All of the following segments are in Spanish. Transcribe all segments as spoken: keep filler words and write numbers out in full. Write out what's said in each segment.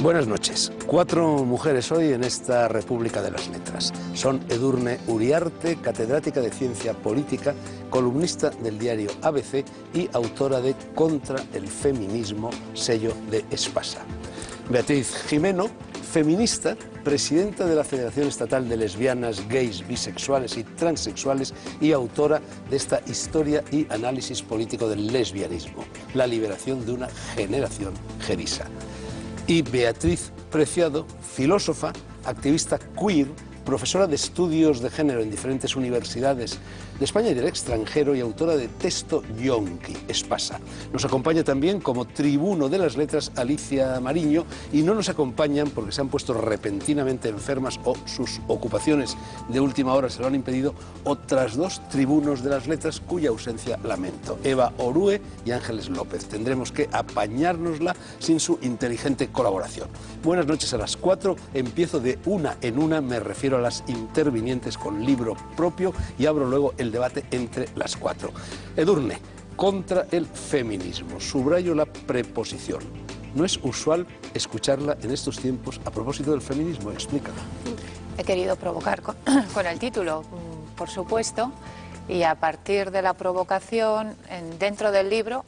Buenas noches. Cuatro mujeres hoy en esta República de las Letras. Son Edurne Uriarte, catedrática de Ciencia Política, columnista del diario A B C y autora de Contra el Feminismo, sello de Espasa. Beatriz Gimeno, feminista, presidenta de la Federación Estatal de Lesbianas, Gays, Bisexuales y Transexuales y autora de esta Historia y Análisis Político del Lesbianismo, la liberación de una generación gerisa. Y Beatriz Preciado, filósofa, activista queer, profesora de estudios de género en diferentes universidades de España y del extranjero y autora de Texto Yonki, Espasa. Nos acompaña también como tribuno de las letras Alicia Mariño y no nos acompañan porque se han puesto repentinamente enfermas o sus ocupaciones de última hora se lo han impedido otras dos tribunos de las letras cuya ausencia lamento, Eva Orue y Ángeles López. Tendremos que apañárnosla sin su inteligente colaboración. Buenas noches a las cuatro, empiezo de una en una, me refiero a las intervinientes con libro propio y abro luego el debate entre las cuatro. Edurne, contra el feminismo. Subrayo la preposición. No es usual escucharla en estos tiempos a propósito del feminismo. Explícala. He querido provocar con, con el título, por supuesto, y a partir de la provocación, en, dentro del libro,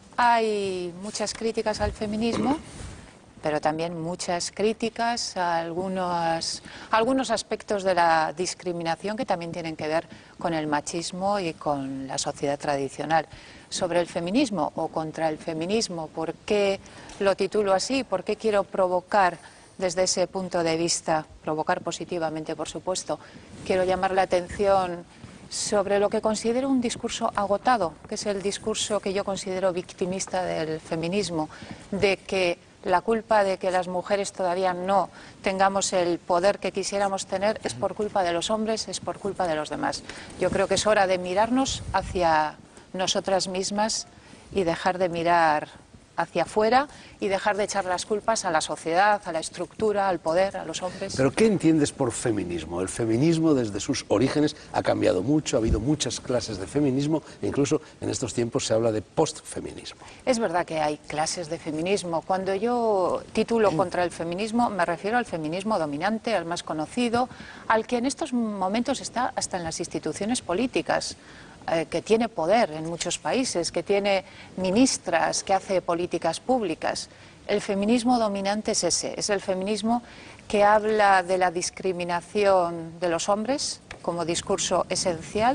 hay muchas críticas al feminismo, pero también muchas críticas a algunos, a algunos aspectos de la discriminación que también tienen que ver con el machismo y con la sociedad tradicional. Sobre el feminismo o contra el feminismo, ¿por qué lo titulo así? ¿Por qué quiero provocar desde ese punto de vista, provocar positivamente, por supuesto? Quiero llamar la atención sobre lo que considero un discurso agotado, que es el discurso que yo considero victimista del feminismo, de que la culpa de que las mujeres todavía no tengamos el poder que quisiéramos tener es por culpa de los hombres, es por culpa de los demás. Yo creo que es hora de mirarnos hacia nosotras mismas y dejar de mirar hacia afuera y dejar de echar las culpas a la sociedad, a la estructura, al poder, a los hombres. ¿Pero qué entiendes por feminismo? El feminismo desde sus orígenes ha cambiado mucho, ha habido muchas clases de feminismo e incluso en estos tiempos se habla de postfeminismo. Es verdad que hay clases de feminismo. Cuando yo titulo contra el feminismo me refiero al feminismo dominante, al más conocido, al que en estos momentos está hasta en las instituciones políticas. Eh, que tiene poder en muchos países, que tiene ministras, que hace políticas públicas. El feminismo dominante es ese, es el feminismo que habla de la discriminación de los hombres como discurso esencial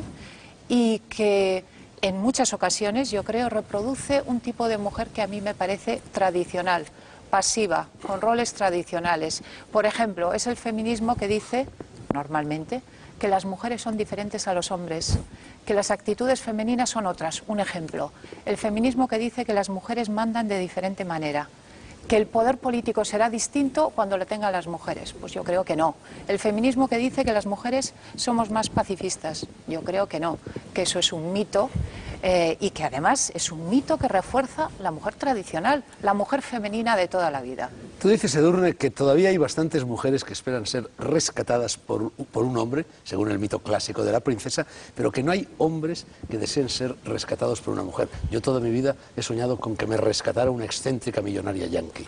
y que en muchas ocasiones, yo creo, reproduce un tipo de mujer que a mí me parece tradicional, pasiva, con roles tradicionales. Por ejemplo, es el feminismo que dice, normalmente, que las mujeres son diferentes a los hombres, que las actitudes femeninas son otras. Un ejemplo, el feminismo que dice que las mujeres mandan de diferente manera, que el poder político será distinto cuando lo tengan las mujeres. Pues yo creo que no. El feminismo que dice que las mujeres somos más pacifistas. Yo creo que no, que eso es un mito eh, y que además es un mito que refuerza la mujer tradicional, la mujer femenina de toda la vida. Tú dices, Edurne, que todavía hay bastantes mujeres que esperan ser rescatadas por, por un hombre, según el mito clásico de la princesa, pero que no hay hombres que deseen ser rescatados por una mujer. Yo toda mi vida he soñado con que me rescatara una excéntrica millonaria yanqui.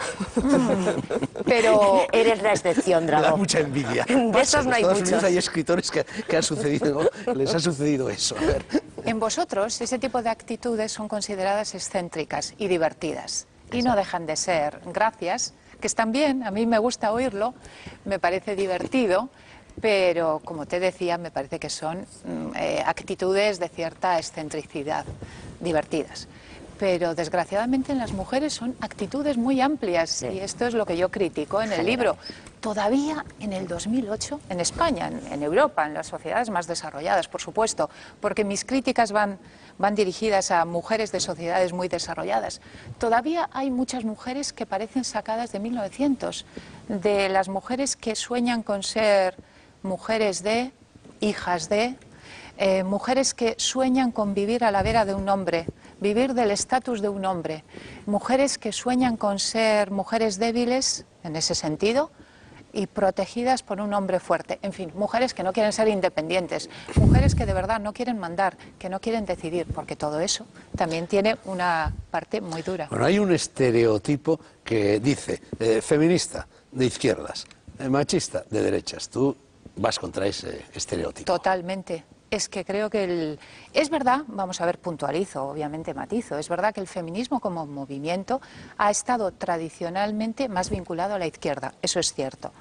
Pero eres la excepción, Drago. Me da mucha envidia. De esos no hay muchos. Hay escritores que, que han sucedido, les ha sucedido eso. A ver. En vosotros, ese tipo de actitudes son consideradas excéntricas y divertidas. Y no dejan de ser gracias, que están bien, a mí me gusta oírlo, me parece divertido, pero como te decía, me parece que son eh, actitudes de cierta excentricidad, divertidas. Pero desgraciadamente en las mujeres son actitudes muy amplias, sí. Y esto es lo que yo critico en el libro. Todavía en el dos mil ocho, en España, en, en Europa, en las sociedades más desarrolladas, por supuesto, porque mis críticas van, van dirigidas a mujeres de sociedades muy desarrolladas, todavía hay muchas mujeres que parecen sacadas de mil novecientos, de las mujeres que sueñan con ser mujeres de, hijas de, eh, mujeres que sueñan con vivir a la vera de un hombre, vivir del estatus de un hombre, mujeres que sueñan con ser mujeres débiles, en ese sentido, y protegidas por un hombre fuerte. En fin, mujeres que no quieren ser independientes, mujeres que de verdad no quieren mandar, que no quieren decidir, porque todo eso también tiene una parte muy dura. Bueno, hay un estereotipo que dice eh, feminista de izquierdas, eh, machista de derechas. Tú vas contra ese estereotipo. Totalmente. Es que creo que el... Es verdad, vamos a ver, puntualizo, obviamente matizo, es verdad que el feminismo como movimiento ha estado tradicionalmente más vinculado a la izquierda, eso es cierto.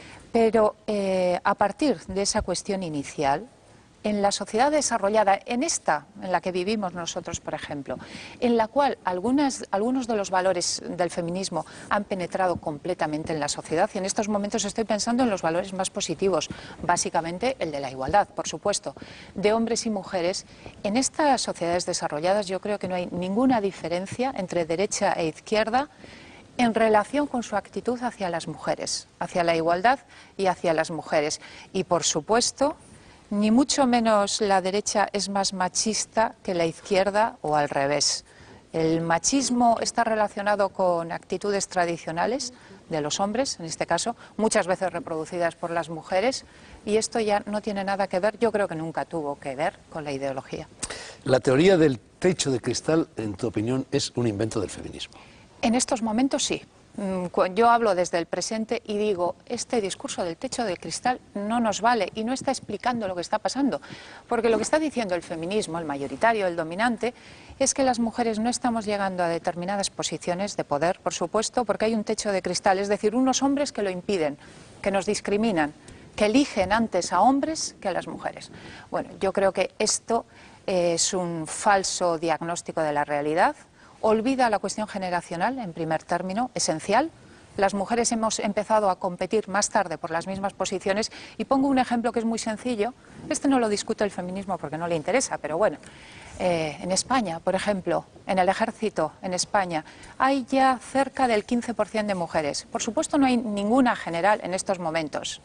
Pero eh, a partir de esa cuestión inicial, en la sociedad desarrollada, en esta en la que vivimos nosotros, por ejemplo, en la cual algunas, algunos de los valores del feminismo han penetrado completamente en la sociedad, y en estos momentos estoy pensando en los valores más positivos, básicamente el de la igualdad, por supuesto, de hombres y mujeres. En estas sociedades desarrolladas yo creo que no hay ninguna diferencia entre derecha e izquierda en relación con su actitud hacia las mujeres, hacia la igualdad y hacia las mujeres. Y por supuesto, ni mucho menos la derecha es más machista que la izquierda o al revés. El machismo está relacionado con actitudes tradicionales de los hombres, en este caso, muchas veces reproducidas por las mujeres, y esto ya no tiene nada que ver, yo creo que nunca tuvo que ver con la ideología. La teoría del techo de cristal, en tu opinión, es un invento del feminismo. En estos momentos sí. Yo hablo desde el presente y digo, este discurso del techo de cristal no nos vale y no está explicando lo que está pasando, porque lo que está diciendo el feminismo, el mayoritario, el dominante, es que las mujeres no estamos llegando a determinadas posiciones de poder, por supuesto, porque hay un techo de cristal, es decir, unos hombres que lo impiden, que nos discriminan, que eligen antes a hombres que a las mujeres. Bueno, yo creo que esto es un falso diagnóstico de la realidad. Olvida la cuestión generacional, en primer término, esencial. Las mujeres hemos empezado a competir más tarde por las mismas posiciones y pongo un ejemplo que es muy sencillo. Este no lo discute el feminismo porque no le interesa, pero bueno. Eh, en España, por ejemplo, en el ejército, en España, hay ya cerca del quince por ciento de mujeres. Por supuesto no hay ninguna general en estos momentos.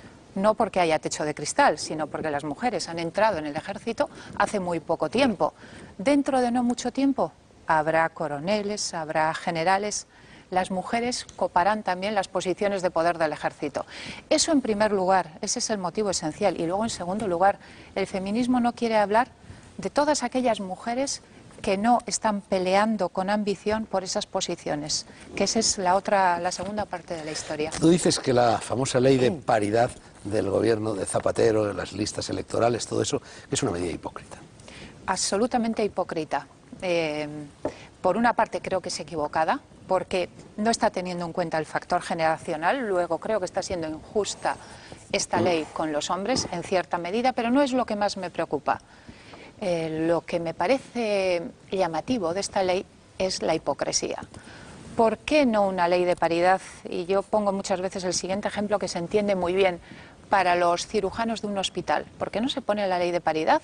No porque haya techo de cristal, sino porque las mujeres han entrado en el ejército hace muy poco tiempo. Dentro de no mucho tiempo habrá coroneles, habrá generales. Las mujeres coparán también las posiciones de poder del ejército. Eso en primer lugar, ese es el motivo esencial. Y luego en segundo lugar, el feminismo no quiere hablar de todas aquellas mujeres que no están peleando con ambición por esas posiciones, que esa es la otra, la segunda parte de la historia. Tú dices que la famosa ley de paridad del gobierno de Zapatero, de las listas electorales, todo eso, es una medida hipócrita. Absolutamente hipócrita. Eh, por una parte creo que es equivocada, porque no está teniendo en cuenta el factor generacional, luego creo que está siendo injusta esta ley con los hombres en cierta medida, pero no es lo que más me preocupa. Eh, lo que me parece llamativo de esta ley es la hipocresía. ¿Por qué no una ley de paridad? Y yo pongo muchas veces el siguiente ejemplo que se entiende muy bien para los cirujanos de un hospital. ¿Por qué no se pone la ley de paridad?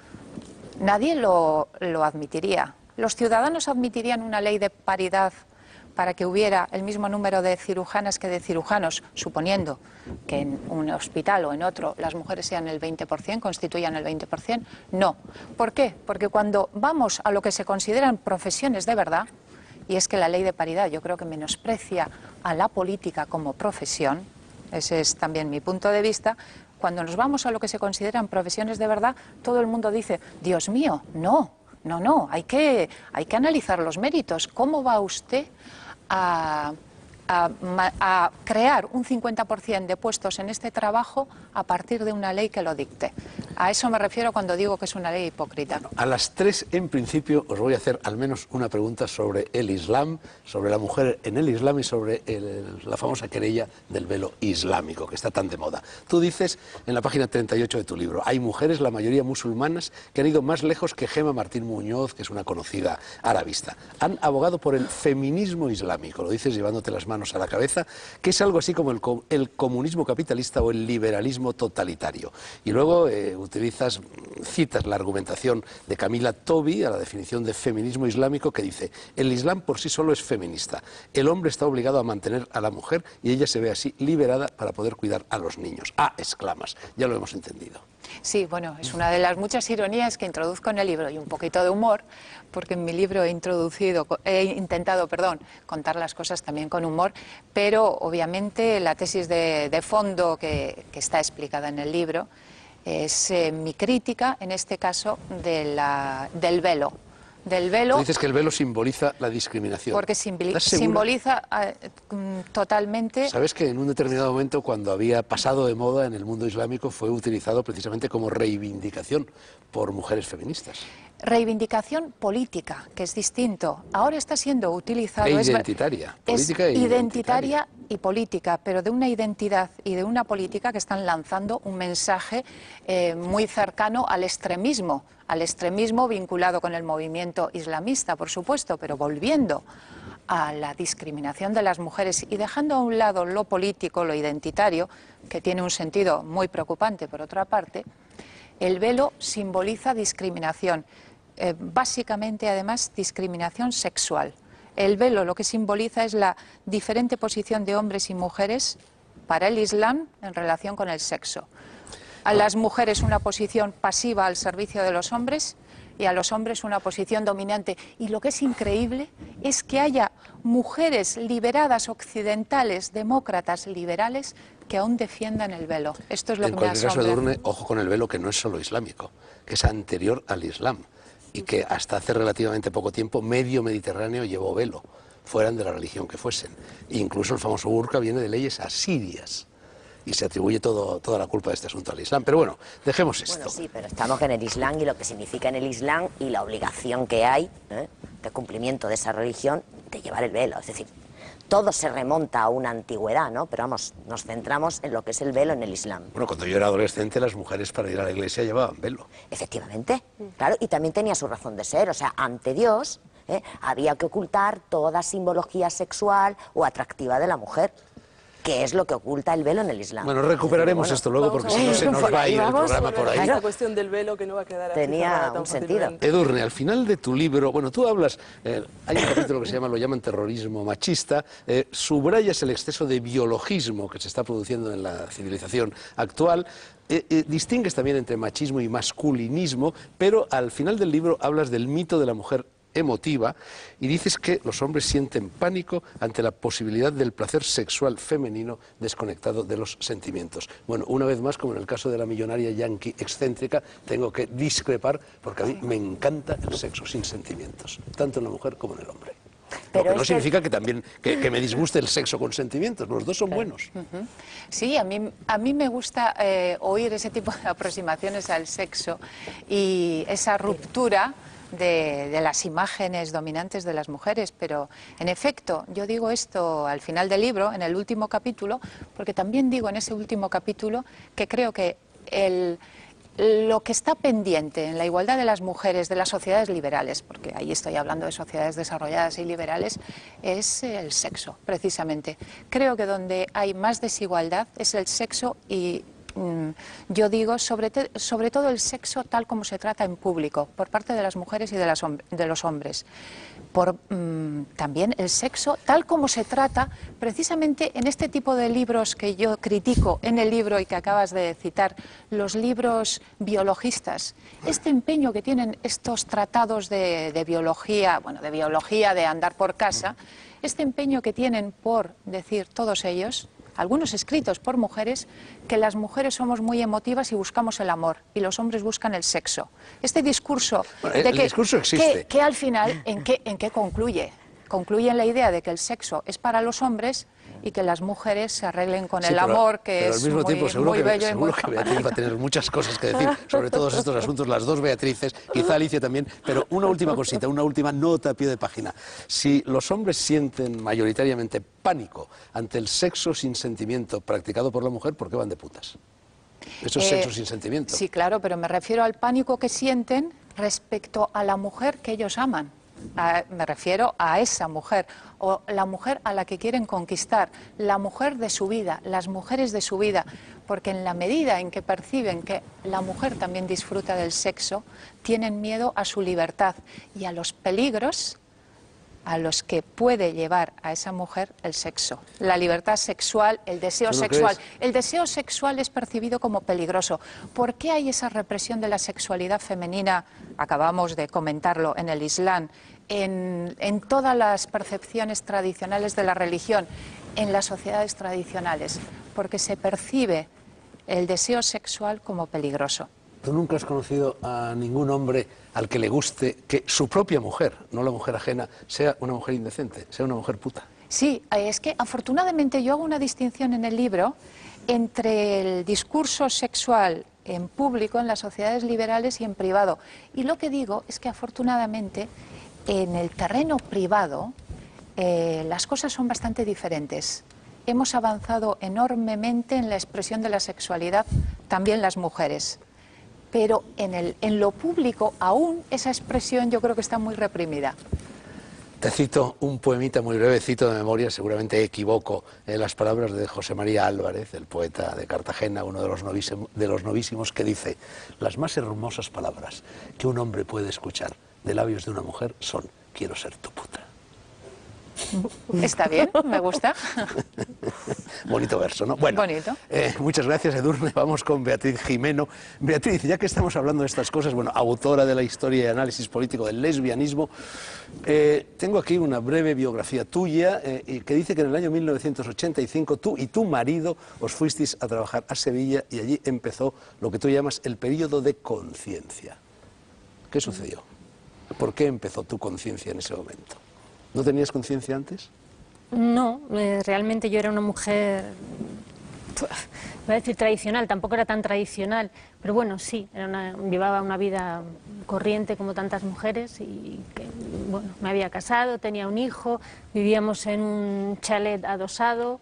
Nadie lo, lo admitiría. Los ciudadanos admitirían una ley de paridad para que hubiera el mismo número de cirujanas que de cirujanos, suponiendo que en un hospital o en otro las mujeres sean el veinte por ciento, constituyan el veinte por ciento. No. ¿Por qué? Porque cuando vamos a lo que se consideran profesiones de verdad, y es que la ley de paridad yo creo que menosprecia a la política como profesión, ese es también mi punto de vista. Cuando nos vamos a lo que se consideran profesiones de verdad, todo el mundo dice, Dios mío, no, no, no, hay que, hay que analizar los méritos. ¿Cómo va usted a, a, a crear un cincuenta por ciento de puestos en este trabajo a partir de una ley que lo dicte? A eso me refiero cuando digo que es una ley hipócrita. Bueno, a las tres, en principio, os voy a hacer al menos una pregunta sobre el Islam, sobre la mujer en el Islam y sobre el, la famosa querella del velo islámico, que está tan de moda. Tú dices, en la página treinta y ocho de tu libro, hay mujeres, la mayoría musulmanas, que han ido más lejos que Gema Martín Muñoz, que es una conocida arabista. Han abogado por el feminismo islámico, lo dices llevándote las manos a la cabeza, que es algo así como el, el comunismo capitalista o el liberalismo totalitario. Y luego... Eh, utilizas, citas la argumentación de Camila Tobi a la definición de feminismo islámico que dice: el Islam por sí solo es feminista, el hombre está obligado a mantener a la mujer y ella se ve así liberada para poder cuidar a los niños. Ah, exclamas, ya lo hemos entendido. Sí, bueno, es una de las muchas ironías que introduzco en el libro y un poquito de humor, porque en mi libro he introducido, he intentado, perdón, contar las cosas también con humor, pero obviamente la tesis de, de fondo que, que está explicada en el libro es eh, mi crítica, en este caso, de la, del velo. Del velo. Tú dices que el velo simboliza la discriminación. Porque simboli simboliza uh, totalmente... Sabes que en un determinado momento, cuando había pasado de moda en el mundo islámico, fue utilizado precisamente como reivindicación por mujeres feministas. Reivindicación política, que es distinto. Ahora está siendo utilizado... E identitaria. Es, política es e identitaria identitaria y política, pero de una identidad y de una política que están lanzando un mensaje eh, muy cercano al extremismo, al extremismo vinculado con el movimiento islamista, por supuesto, pero volviendo a la discriminación de las mujeres y dejando a un lado lo político, lo identitario, que tiene un sentido muy preocupante por otra parte. El velo simboliza discriminación, eh, básicamente además discriminación sexual. El velo lo que simboliza es la diferente posición de hombres y mujeres para el Islam en relación con el sexo. A las mujeres una posición pasiva al servicio de los hombres y a los hombres una posición dominante. Y lo que es increíble es que haya mujeres liberadas occidentales, demócratas liberales, que aún defiendan el velo. Esto es lo que me asombra. En cualquier caso, Edurne, ojo con el velo, que no es solo islámico, que es anterior al Islam y que hasta hace relativamente poco tiempo medio Mediterráneo llevó velo, fueran de la religión que fuesen. E incluso el famoso burka viene de leyes asirias y se atribuye todo, toda la culpa de este asunto al Islam. Pero bueno, dejemos esto. Bueno, sí, pero estamos en el Islam y lo que significa en el Islam y la obligación que hay ¿eh? de cumplimiento de esa religión de llevar el velo. Es decir, todo se remonta a una antigüedad, ¿no? Pero vamos, nos centramos en lo que es el velo en el Islam. Bueno, cuando yo era adolescente, las mujeres para ir a la iglesia llevaban velo. Efectivamente, claro, y también tenía su razón de ser. O sea, ante Dios ¿eh? había que ocultar toda simbología sexual o atractiva de la mujer, que es lo que oculta el velo en el Islam. Bueno, recuperaremos bueno, esto luego porque si no se nos va a ir el programa por ahí. Esa cuestión del velo que no va a quedar tenía un sentido. Edurne, al final de tu libro, bueno, tú hablas, eh, hay un capítulo que se llama, lo llaman terrorismo machista, eh, subrayas el exceso de biologismo que se está produciendo en la civilización actual, eh, eh, distingues también entre machismo y masculinismo, pero al final del libro hablas del mito de la mujer emotiva y dices que los hombres sienten pánico ante la posibilidad del placer sexual femenino desconectado de los sentimientos. Bueno, una vez más, como en el caso de la millonaria yanqui excéntrica, tengo que discrepar porque a mí me encanta el sexo sin sentimientos, tanto en la mujer como en el hombre. Pero Lo que no significa que también que, que me disguste el sexo con sentimientos, los dos son buenos. Uh-huh. Sí, a mí, a mí me gusta eh, oír ese tipo de aproximaciones al sexo y esa ruptura De, de las imágenes dominantes de las mujeres, pero en efecto yo digo esto al final del libro, en el último capítulo, porque también digo en ese último capítulo que creo que el, lo que está pendiente en la igualdad de las mujeres de las sociedades liberales, porque ahí estoy hablando de sociedades desarrolladas y liberales, es el sexo, precisamente. Creo que donde hay más desigualdad es el sexo y yo digo, sobre, te, sobre todo el sexo tal como se trata en público, por parte de las mujeres y de, las de los hombres. Por, mmm, también el sexo tal como se trata precisamente en este tipo de libros que yo critico en el libro y que acabas de citar, los libros biologistas. Este empeño que tienen estos tratados de, de biología, bueno, de biología, de andar por casa, este empeño que tienen por decir todos ellos, algunos escritos por mujeres, que las mujeres somos muy emotivas y buscamos el amor, y los hombres buscan el sexo. Este discurso, bueno, el, de que, el discurso existe. Que, que al final, ¿en qué, ¿en qué concluye? Concluye en la idea de que el sexo es para los hombres y que las mujeres se arreglen con sí, el pero, amor, que pero es al mismo muy, tiempo, seguro muy que, bello seguro y muy que Beatriz va a tener muchas cosas que decir sobre todos estos asuntos, las dos Beatrices, quizá Alicia también, pero una última cosita, una última nota a pie de página. Si los hombres sienten mayoritariamente pánico ante el sexo sin sentimiento practicado por la mujer, ¿por qué van de putas? Eso es eh, sexo sin sentimiento. Sí, claro, pero me refiero al pánico que sienten respecto a la mujer que ellos aman. A, me refiero a esa mujer, o la mujer a la que quieren conquistar, la mujer de su vida, las mujeres de su vida, porque en la medida en que perciben que la mujer también disfruta del sexo, tienen miedo a su libertad y a los peligros a los que puede llevar a esa mujer el sexo. La libertad sexual, el deseo ¿Tú no sexual. crees? El deseo sexual es percibido como peligroso. ¿Por qué hay esa represión de la sexualidad femenina? Acabamos de comentarlo en el Islam, en, en todas las percepciones tradicionales de la religión, en las sociedades tradicionales, porque se percibe el deseo sexual como peligroso. ¿Tú nunca has conocido a ningún hombre al que le guste que su propia mujer, no la mujer ajena, sea una mujer indecente, sea una mujer puta? Sí, es que afortunadamente yo hago una distinción en el libro entre el discurso sexual en público, en las sociedades liberales y en privado. Y lo que digo es que afortunadamente en el terreno privado eh, las cosas son bastante diferentes. Hemos avanzado enormemente en la expresión de la sexualidad, también las mujeres. Pero en, el, en lo público aún esa expresión yo creo que está muy reprimida. Te cito un poemita muy brevecito de memoria, seguramente equivoco en las palabras de José María Álvarez, el poeta de Cartagena, uno de los, novísimos, de los novísimos, que dice: las más hermosas palabras que un hombre puede escuchar de labios de una mujer son: quiero ser tu puta. Está bien, me gusta. Bonito verso, ¿no? Bueno, bonito. Eh, muchas gracias, Edurne. Vamos con Beatriz Jimeno. Beatriz, ya que estamos hablando de estas cosas, bueno, autora de la historia y análisis político del lesbianismo, eh, tengo aquí una breve biografía tuya eh, que dice que en el año mil novecientos ochenta y cinco tú y tu marido os fuisteis a trabajar a Sevilla y allí empezó lo que tú llamas el periodo de conciencia. ¿Qué sucedió? ¿Por qué empezó tu conciencia en ese momento? ¿No tenías conciencia antes? No, eh, realmente yo era una mujer, voy a decir tradicional, tampoco era tan tradicional, pero bueno, sí, era una, llevaba una vida corriente como tantas mujeres y que, bueno, me había casado, tenía un hijo, vivíamos en un chalet adosado,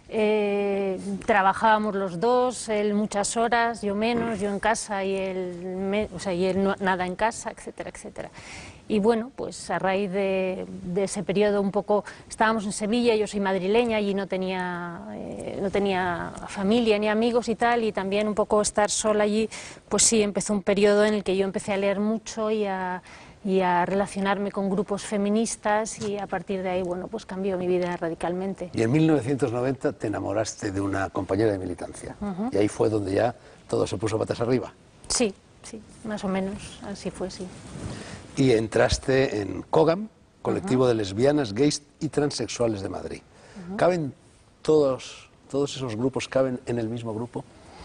eh, trabajábamos los dos, él muchas horas, yo menos, yo en casa y él, me, o sea, y él no, nada en casa, etcétera, etcétera. Y bueno, pues a raíz de, de ese periodo un poco, estábamos en Sevilla, yo soy madrileña y no tenía, eh, no tenía familia ni amigos y tal, y también un poco estar sola allí, pues sí, empezó un periodo en el que yo empecé a leer mucho y a, y a relacionarme con grupos feministas y a partir de ahí, bueno, pues cambió mi vida radicalmente. Y en mil novecientos noventa te enamoraste de una compañera de militancia, uh-huh. Y ahí fue donde ya todo se puso patas arriba. Sí, sí, más o menos, así fue, sí. Y entraste en COGAM, colectivo uh-huh. de lesbianas, gays y transexuales de Madrid. Uh-huh. ¿Caben todos, todos esos grupos, caben en el mismo grupo?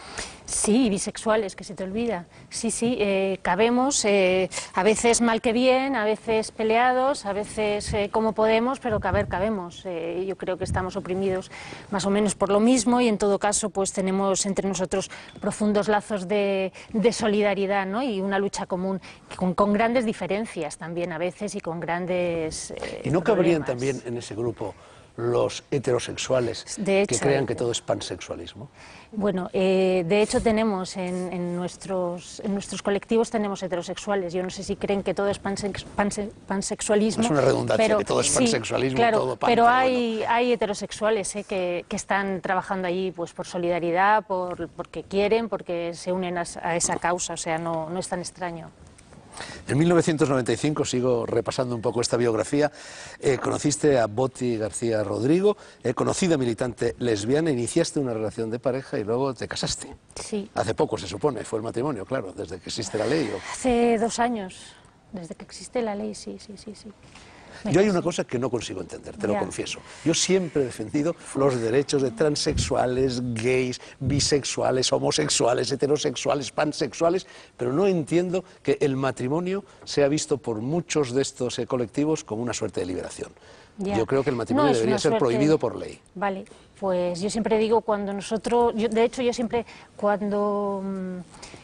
Sí, bisexuales, que se te olvida. Sí, sí, eh, cabemos, eh, a veces mal que bien, a veces peleados, a veces eh, como podemos, pero caber, cabemos. Eh, yo creo que estamos oprimidos más o menos por lo mismo y en todo caso pues tenemos entre nosotros profundos lazos de, de solidaridad, ¿no? Y una lucha común, con, con grandes diferencias también a veces y con grandes eh, ¿Y no problemas. cabrían también en ese grupo los heterosexuales de hecho, que crean que todo es pansexualismo? Bueno, eh, de hecho tenemos en, en, nuestros, en nuestros colectivos tenemos heterosexuales. Yo no sé si creen que todo es pansex, panse, pansexualismo. Es una redundancia, pero, que todo es pansexualismo, sí, claro, todo pan. Pero hay, bueno. hay heterosexuales eh, que, que están trabajando allí pues, por solidaridad, por, porque quieren, porque se unen a, a esa causa, o sea, no, no es tan extraño. En mil novecientos noventa y cinco, sigo repasando un poco esta biografía, eh, conociste a Boti García Rodrigo, eh, conocida militante lesbiana, iniciaste una relación de pareja y luego te casaste. Sí. Hace poco, se supone, fue el matrimonio, claro, desde que existe la ley. ¿O? Hace dos años, desde que existe la ley, sí, sí, sí, sí. Yo hay una cosa que no consigo entender, te lo confieso. Yo siempre he defendido los derechos de transexuales, gays, bisexuales, homosexuales, heterosexuales, pansexuales, pero no entiendo que el matrimonio sea visto por muchos de estos eh, colectivos como una suerte de liberación. Ya. Yo creo que el matrimonio no, debería ser prohibido por ley. Vale, pues yo siempre digo cuando nosotros, yo, de hecho yo siempre cuando... Mmm,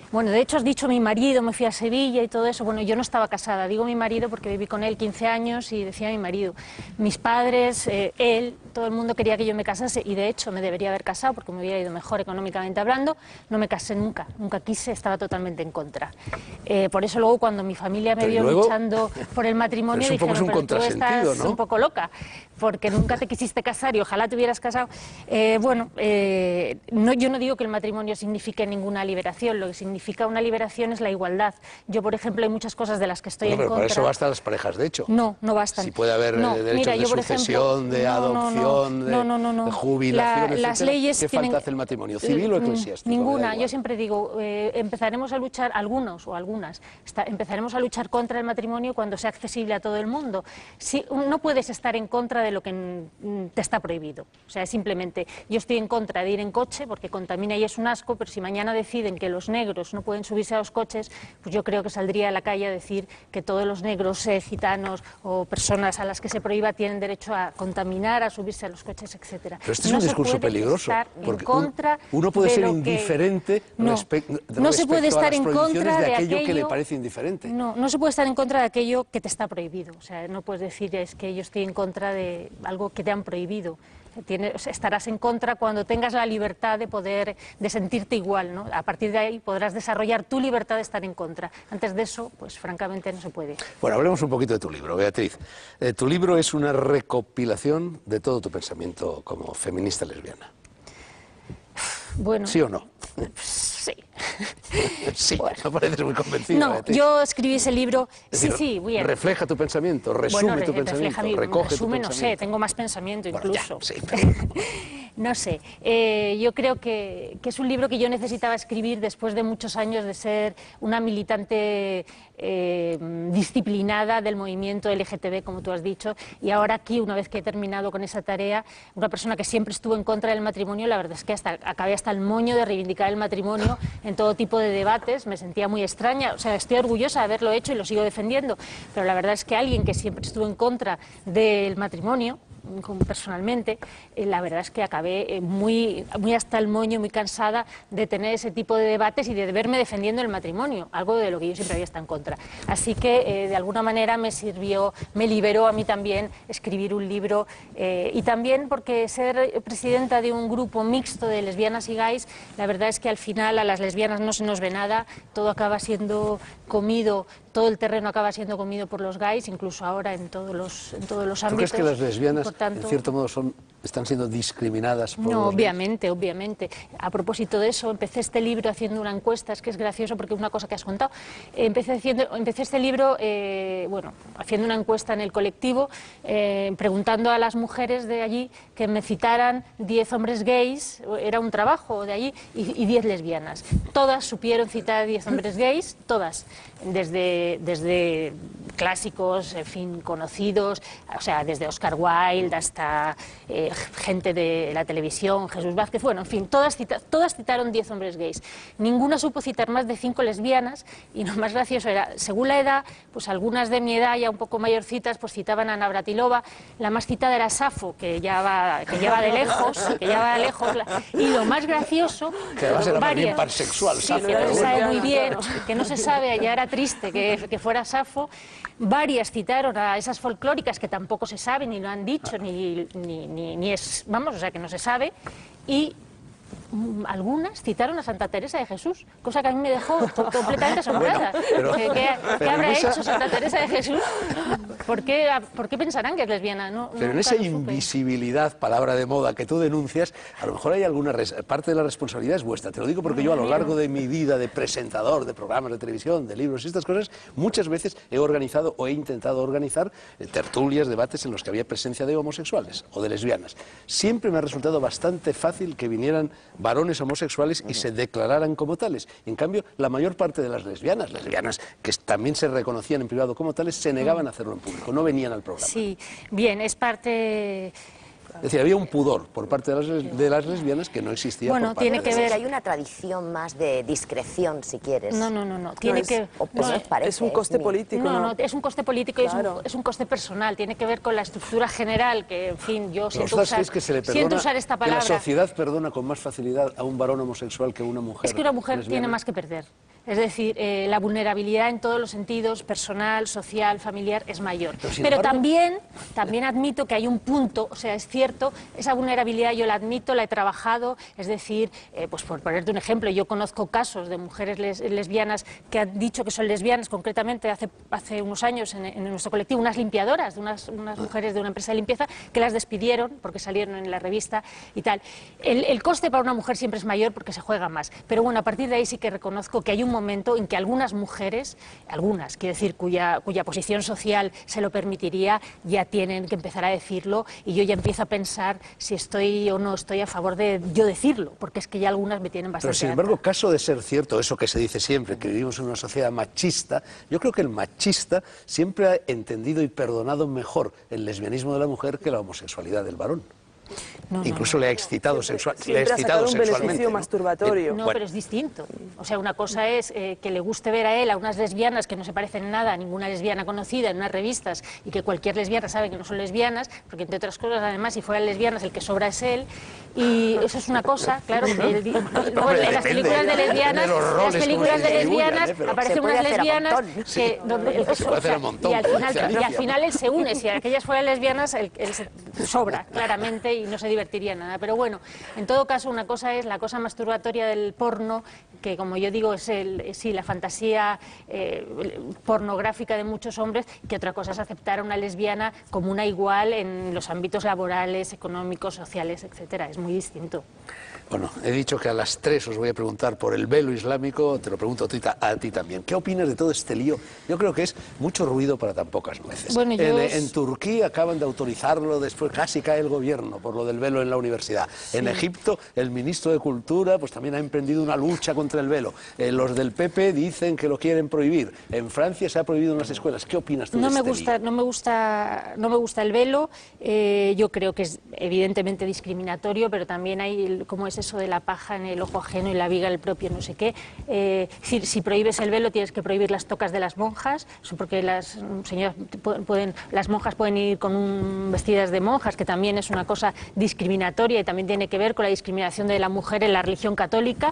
Bueno, de hecho has dicho mi marido, me fui a Sevilla y todo eso. Bueno, yo no estaba casada, digo mi marido porque viví con él quince años y decía mi marido. Mis padres, eh, él, todo el mundo quería que yo me casase y de hecho me debería haber casado porque me hubiera ido mejor económicamente hablando. No me casé nunca, nunca quise, estaba totalmente en contra. Eh, por eso luego cuando mi familia me Pero vio luego, luchando por el matrimonio pero es un poco, dijeron, es un pero tú estás contrasentido, ¿no? un poco loca porque nunca te quisiste casar y ojalá te hubieras casado. Eh, bueno, eh, no, yo no digo que el matrimonio signifique ninguna liberación, lo que significa una liberación es la igualdad. Yo, por ejemplo, hay muchas cosas de las que estoy No, en pero contra. para eso bastan las parejas, de hecho. No, no bastan. Si puede haber no, eh, derechos mira, de yo, por sucesión, ejemplo, de no, no, adopción, no, no, no, no. de jubilación, La, las etcétera. leyes ¿Qué tienen... falta hace el matrimonio, civil o eclesiástico? Ninguna. Yo siempre digo, eh, empezaremos a luchar, algunos o algunas, está, empezaremos a luchar contra el matrimonio cuando sea accesible a todo el mundo. Si, no puedes estar en contra de lo que mm, te está prohibido. O sea, simplemente, yo estoy en contra de ir en coche porque contamina y es un asco, pero si mañana deciden que los negros no pueden subirse a los coches, pues yo creo que saldría a la calle a decir que todos los negros, eh, gitanos o personas a las que se prohíba tienen derecho a contaminar, a subirse a los coches, etcétera. Pero este es no un discurso peligroso, porque un, uno puede ser indiferente que... no, respecto, no se puede estar a las en prohibiciones contra de de aquello, aquello que le parece indiferente. No, no se puede estar en contra de aquello que te está prohibido. O sea, no puedes decir es que yo estoy en contra de algo que te han prohibido. Tienes, o sea, estarás en contra cuando tengas la libertad de poder, de sentirte igual, ¿no? A partir de ahí podrás desarrollar tu libertad de estar en contra. Antes de eso, pues francamente no se puede. Bueno, hablemos un poquito de tu libro, Beatriz. Eh, tu libro es una recopilación de todo tu pensamiento como feminista lesbiana. Bueno, ¿Sí o no? Sí. Sí, Bueno. no pareces muy convencida. No, Beatriz. yo escribí ese libro, Es sí, decir, sí, bien. refleja tu pensamiento, resume bueno, tu re- pensamiento, refleja mi, recoge resume, tu no pensamiento. sé, tengo más pensamiento Bueno, ya, incluso. sí. No sé, eh, yo creo que, que es un libro que yo necesitaba escribir después de muchos años de ser una militante eh, disciplinada del movimiento L G T B, como tú has dicho, y ahora aquí, una vez que he terminado con esa tarea, una persona que siempre estuvo en contra del matrimonio, la verdad es que hasta, acabé hasta el moño de reivindicar el matrimonio en todo tipo de debates, me sentía muy extraña, o sea, estoy orgullosa de haberlo hecho y lo sigo defendiendo, pero la verdad es que alguien que siempre estuvo en contra del matrimonio, como personalmente, eh, la verdad es que acabé eh, muy, muy hasta el moño, muy cansada de tener ese tipo de debates y de verme defendiendo el matrimonio, algo de lo que yo siempre había estado en contra. Así que, eh, de alguna manera, me sirvió, me liberó a mí también escribir un libro eh, y también porque ser presidenta de un grupo mixto de lesbianas y gays, la verdad es que al final a las lesbianas no se nos ve nada, todo acaba siendo comido, todo el terreno acaba siendo comido por los gays, incluso ahora en todos los, en todos los ¿Tú ámbitos. crees que las lesbianas, Por tanto, en cierto modo, son, están siendo discriminadas por no, los gays? obviamente, obviamente. A propósito de eso, empecé este libro haciendo una encuesta, es que es gracioso porque es una cosa que has contado. Empecé, haciendo, empecé este libro, eh, bueno, haciendo una encuesta en el colectivo, eh, preguntando a las mujeres de allí que me citaran diez hombres gays, era un trabajo de allí, y diez lesbianas. Todas supieron citar a diez hombres gays, todas, desde, desde clásicos, en fin, conocidos, o sea, desde Oscar Wilde hasta eh, gente de la televisión, Jesús Vázquez, bueno, en fin, todas, cita, todas citaron diez hombres gays. Ninguna supo citar más de cinco lesbianas y lo más gracioso era, según la edad, pues algunas de mi edad ya un poco mayorcitas, pues citaban a Navratilova, la más citada era Safo, que ya va, que ya va de lejos, que ya va de lejos, y lo más gracioso, que además era más bien varias, pansexual, sí, Safo, que no pero se sabe bueno. muy bien, que no se sabe, ya era triste que, que fuera Safo. Varias citaron a esas folclóricas que tampoco se sabe, ni lo han dicho, ni, ni, ni, ni es, vamos, o sea, que no se sabe, y mm, algunas citaron a Santa Teresa de Jesús, cosa que a mí me dejó completamente asombrada. Bueno, pero- ¿Qué, qué- pero qué en habrá esa- hecho Santa Teresa de Jesús? ¿Por qué, ¿Por qué pensarán que es lesbiana? No, Pero en nunca esa lo supe. invisibilidad, palabra de moda, que tú denuncias, a lo mejor hay alguna res- parte de la responsabilidad es vuestra. Te lo digo porque yo a lo largo de mi vida de presentador, de programas de televisión, de libros y estas cosas, muchas veces he organizado o he intentado organizar eh, tertulias, debates en los que había presencia de homosexuales o de lesbianas. Siempre me ha resultado bastante fácil que vinieran varones homosexuales y se declararan como tales. En cambio, la mayor parte de las lesbianas, lesbianas que también se reconocían en privado como tales, se negaban a hacerlo en público, no venían al programa. Sí, bien, es parte... Es decir, había un pudor por parte de las, les- de las lesbianas que no existía Bueno, por parte tiene de que las ver- Hay una tradición más de discreción, si quieres. No, no, no, no, tiene es- que... O pues no, os parece, es un coste mi- político, No, ¿no? no, es un coste político y es, Claro. un, es un coste personal, tiene que ver con la estructura general, que, en fin, yo siento ¿Vosotras usar, creéis que se le siento perdona, usar esta que la palabra. sociedad perdona con más facilidad a un varón homosexual que a una mujer Es que una mujer lesbiana? tiene más que perder. Es decir, eh, la vulnerabilidad en todos los sentidos, personal, social, familiar, es mayor. Pero, sin Pero embargo... también, también admito que hay un punto, o sea, es cierto, esa vulnerabilidad yo la admito, la he trabajado, es decir, eh, pues por ponerte un ejemplo, yo conozco casos de mujeres les, lesbianas que han dicho que son lesbianas, concretamente hace, hace unos años en, en nuestro colectivo, unas limpiadoras, de unas, unas mujeres de una empresa de limpieza, que las despidieron porque salieron en la revista y tal. El, el coste para una mujer siempre es mayor porque se juega más, pero bueno, a partir de ahí sí que reconozco que hay un momento en que algunas mujeres, algunas, quiero decir, cuya, cuya posición social se lo permitiría, ya tienen que empezar a decirlo y yo ya empiezo a pensar si estoy o no estoy a favor de yo decirlo, porque es que ya algunas me tienen bastante... Pero sin embargo, caso de ser cierto eso que se dice siempre, que vivimos en una sociedad machista, yo creo que el machista siempre ha entendido y perdonado mejor el lesbianismo de la mujer que la homosexualidad del varón. No, Incluso no, no. le ha excitado, sexual, le ha Siempre ha excitado sacado un sexualmente. beneficio ¿no? masturbatorio. No, Bueno. pero es distinto. O sea, una cosa es eh, que le guste ver a él a unas lesbianas que no se parecen nada a ninguna lesbiana conocida en unas revistas y que cualquier lesbiana sabe que no son lesbianas, porque entre otras cosas, además, si fueran lesbianas, el que sobra es él. Y eso es una cosa, claro. El, el, luego, en las películas de lesbianas, las películas de lesbianas, aparecen unas lesbianas que, donde el que so- o sea, y al final, y al final él se une. Si aquellas fueran lesbianas, él, él se sobra claramente y no se divertiría nada. Pero bueno, en todo caso, una cosa es la cosa masturbatoria del porno, que como yo digo es el, sí, la fantasía eh, pornográfica de muchos hombres, que otra cosa es aceptar a una lesbiana como una igual en los ámbitos laborales, económicos, sociales, etcétera. Es muy distinto. Bueno, he dicho que a las tres os voy a preguntar por el velo islámico, te lo pregunto a ti, a ti también. ¿Qué opinas de todo este lío? Yo creo que es mucho ruido para tan pocas nueces. Bueno, yo... en, en Turquía acaban de autorizarlo, después casi cae el gobierno por lo del velo en la universidad. Sí. En Egipto, el ministro de Cultura pues también ha emprendido una lucha contra el velo. Eh, los del P P dicen que lo quieren prohibir. En Francia se ha prohibido en las escuelas. ¿Qué opinas tú no de me este gusta, lío? No me gusta, no me gusta el velo. Eh, yo creo que es evidentemente discriminatorio, pero también hay, el, como es eso de la paja en el ojo ajeno y la viga en el propio no sé qué. Eh, si, si prohíbes el velo tienes que prohibir las tocas de las monjas, porque las señoras pueden, las monjas pueden ir con un, vestidas de monjas, que también es una cosa discriminatoria y también tiene que ver con la discriminación de la mujer en la religión católica,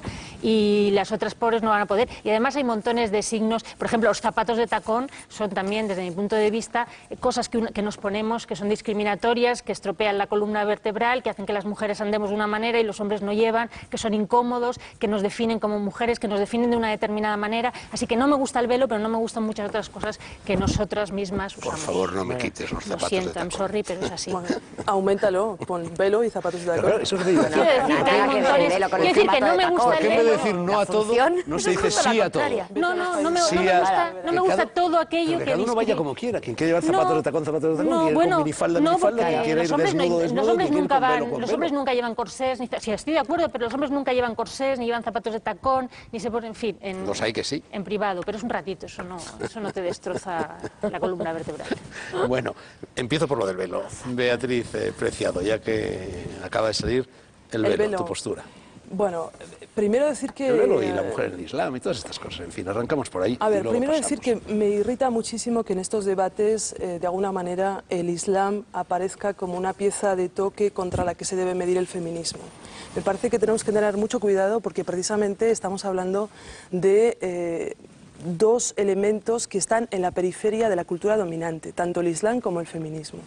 y las otras pobres no van a poder. Y además hay montones de signos, por ejemplo, los zapatos de tacón son también, desde mi punto de vista, cosas que, un, que nos ponemos que son discriminatorias, que estropean la columna vertebral, que hacen que las mujeres andemos de una manera y los hombres no llevan, que son incómodos, que nos definen como mujeres, que nos definen de una determinada manera. Así que no me gusta el velo, pero no me gustan muchas otras cosas que nosotras mismas usamos. Por favor, no me quites los zapatos. Lo siento, de tacón. I'm sorry, pero es así. Bueno, aumentalo, pon velo y zapatos de tacón. Claro, eso es ridículo. Quiero decir que hay montones, quiero decir que no me gusta ¿Por el qué en vez de velo. decir no a todo, no se dice sí a todo? No, no, no me, Sí no me a- gusta, no que me gusta cada- todo aquello que que cada uno discrimina. vaya como quiera. Quien quiere llevar zapatos No, de tacón, zapatos de tacón, no, quien quiere bueno, con minifalda, no, minifalda, porque quien quiere ir los hombres, desnudo, no, desnudo, los hombres quien quiere nunca con velo, van, con los velo. hombres nunca llevan corsés, ni, sí, estoy de acuerdo, pero los hombres nunca llevan corsés, ni llevan zapatos de tacón, ni se ponen, en fin, en, Los hay que sí. en privado, pero es un ratito, eso no, eso no te destroza la columna vertebral. Bueno, empiezo por lo del velo. Beatriz eh, Preciado, ya que acaba de salir el El velo, velo. tu postura. Bueno, primero decir que... El velo y la mujer en el Islam y todas estas cosas. En fin, arrancamos por ahí. A y ver, luego primero pasamos. decir que me irrita muchísimo que en estos debates, eh, de alguna manera, el Islam aparezca como una pieza de toque contra la que se debe medir el feminismo. Me parece que tenemos que tener mucho cuidado porque precisamente estamos hablando de eh, dos elementos que están en la periferia de la cultura dominante, tanto el Islam como el feminismo.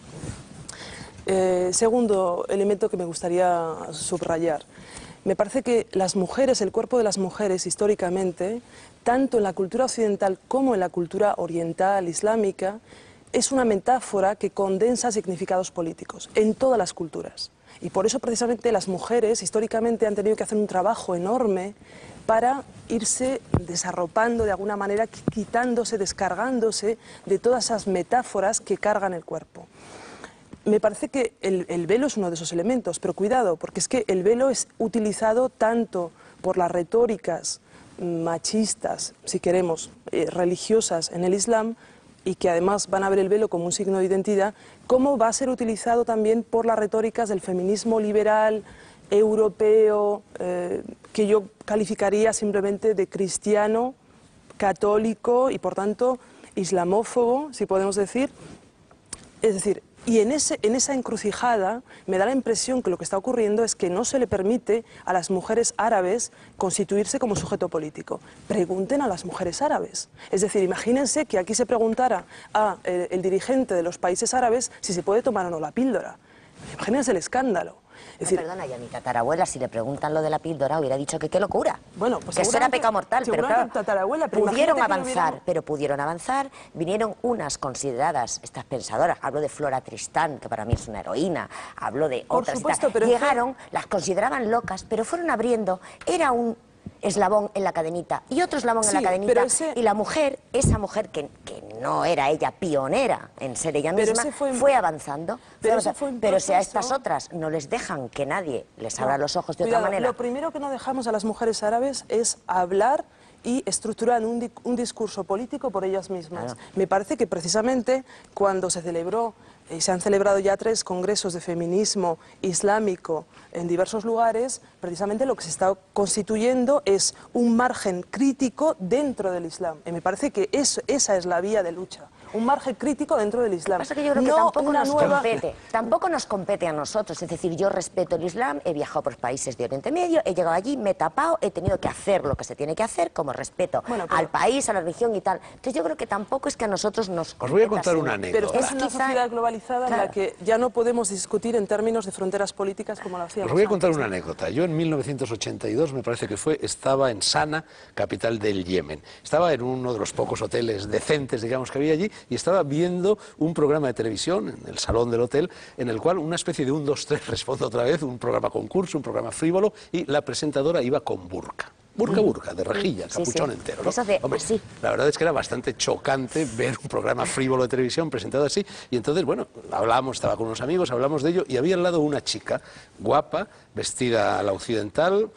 Eh, segundo elemento que me gustaría subrayar. Me parece que las mujeres, el cuerpo de las mujeres históricamente, tanto en la cultura occidental como en la cultura oriental, islámica, es una metáfora que condensa significados políticos en todas las culturas. Y por eso precisamente las mujeres históricamente han tenido que hacer un trabajo enorme para irse desarropando de alguna manera, quitándose, descargándose de todas esas metáforas que cargan el cuerpo. Me parece que el, el velo es uno de esos elementos, pero cuidado, porque es que el velo es utilizado tanto por las retóricas machistas, si queremos, eh, religiosas en el Islam, y que además van a ver el velo como un signo de identidad, como va a ser utilizado también por las retóricas del feminismo liberal, europeo, eh, que yo calificaría simplemente de cristiano, católico y por tanto islamófobo, si podemos decir. Es decir, Y en, ese, en esa encrucijada me da la impresión que lo que está ocurriendo es que no se le permite a las mujeres árabes constituirse como sujeto político. Pregunten a las mujeres árabes. Es decir, imagínense que aquí se preguntara a el, el dirigente de los países árabes si se puede tomar o no la píldora. Imagínense el escándalo. Es decir, no, perdona, y a mi tatarabuela, si le preguntan lo de la píldora, hubiera dicho que qué locura. Bueno, pues que eso era pecado mortal, pero claro, tatarabuela, pero pudieron avanzar, hubieran... pero pudieron avanzar. Vinieron unas consideradas, estas pensadoras, hablo de Flora Tristán, que para mí es una heroína, hablo de Por otras, supuesto, pero llegaron, fue... las consideraban locas, pero fueron abriendo, era un eslabón en la cadenita y otro eslabón sí, en la cadenita, ese... y la mujer, esa mujer que, que no era ella pionera en ser ella pero misma, fue, fue avanzando, pero, fue avanzando. Fue pero si a estas otras no les dejan que nadie les abra no, los ojos de cuidado, otra manera. Lo primero que no dejamos a las mujeres árabes es hablar y estructurar un, di un discurso político por ellas mismas. Claro. Me parece que precisamente cuando se celebró, y se han celebrado ya tres congresos de feminismo islámico en diversos lugares, precisamente lo que se está constituyendo es un margen crítico dentro del Islam. Y me parece que eso, esa es la vía de lucha. Un margen crítico dentro del Islam. Pasa que yo creo que no tampoco nos nueva... compete, tampoco nos compete a nosotros, es decir, yo respeto el Islam, he viajado por países de Oriente Medio, he llegado allí, me he tapado, he tenido que hacer lo que se tiene que hacer como respeto bueno, pero... al país, a la religión y tal. Entonces yo creo que tampoco es que a nosotros nos competa. Os voy a contar una anécdota. Pero es una quizá... sociedad globalizada claro. en la que ya no podemos discutir en términos de fronteras políticas como lo hacíamos. Os voy a contar antes, una ¿no? anécdota. Yo en mil novecientos ochenta y dos, me parece que fue, estaba en Sana, capital del Yemen. Estaba en uno de los pocos hoteles decentes, digamos, que había allí, y estaba viendo un programa de televisión en el salón del hotel, en el cual una especie de un, dos, tres, respondo otra vez, un programa concurso, un programa frívolo, y la presentadora iba con burka. Burka, burka, de rejilla, sí, capuchón sí. entero, ¿no? Eso de, Hombre, sí. La verdad es que era bastante chocante ver un programa frívolo de televisión presentado así, y entonces, bueno, hablamos, estaba con unos amigos, hablamos de ello, y había al lado una chica guapa, vestida a la occidental,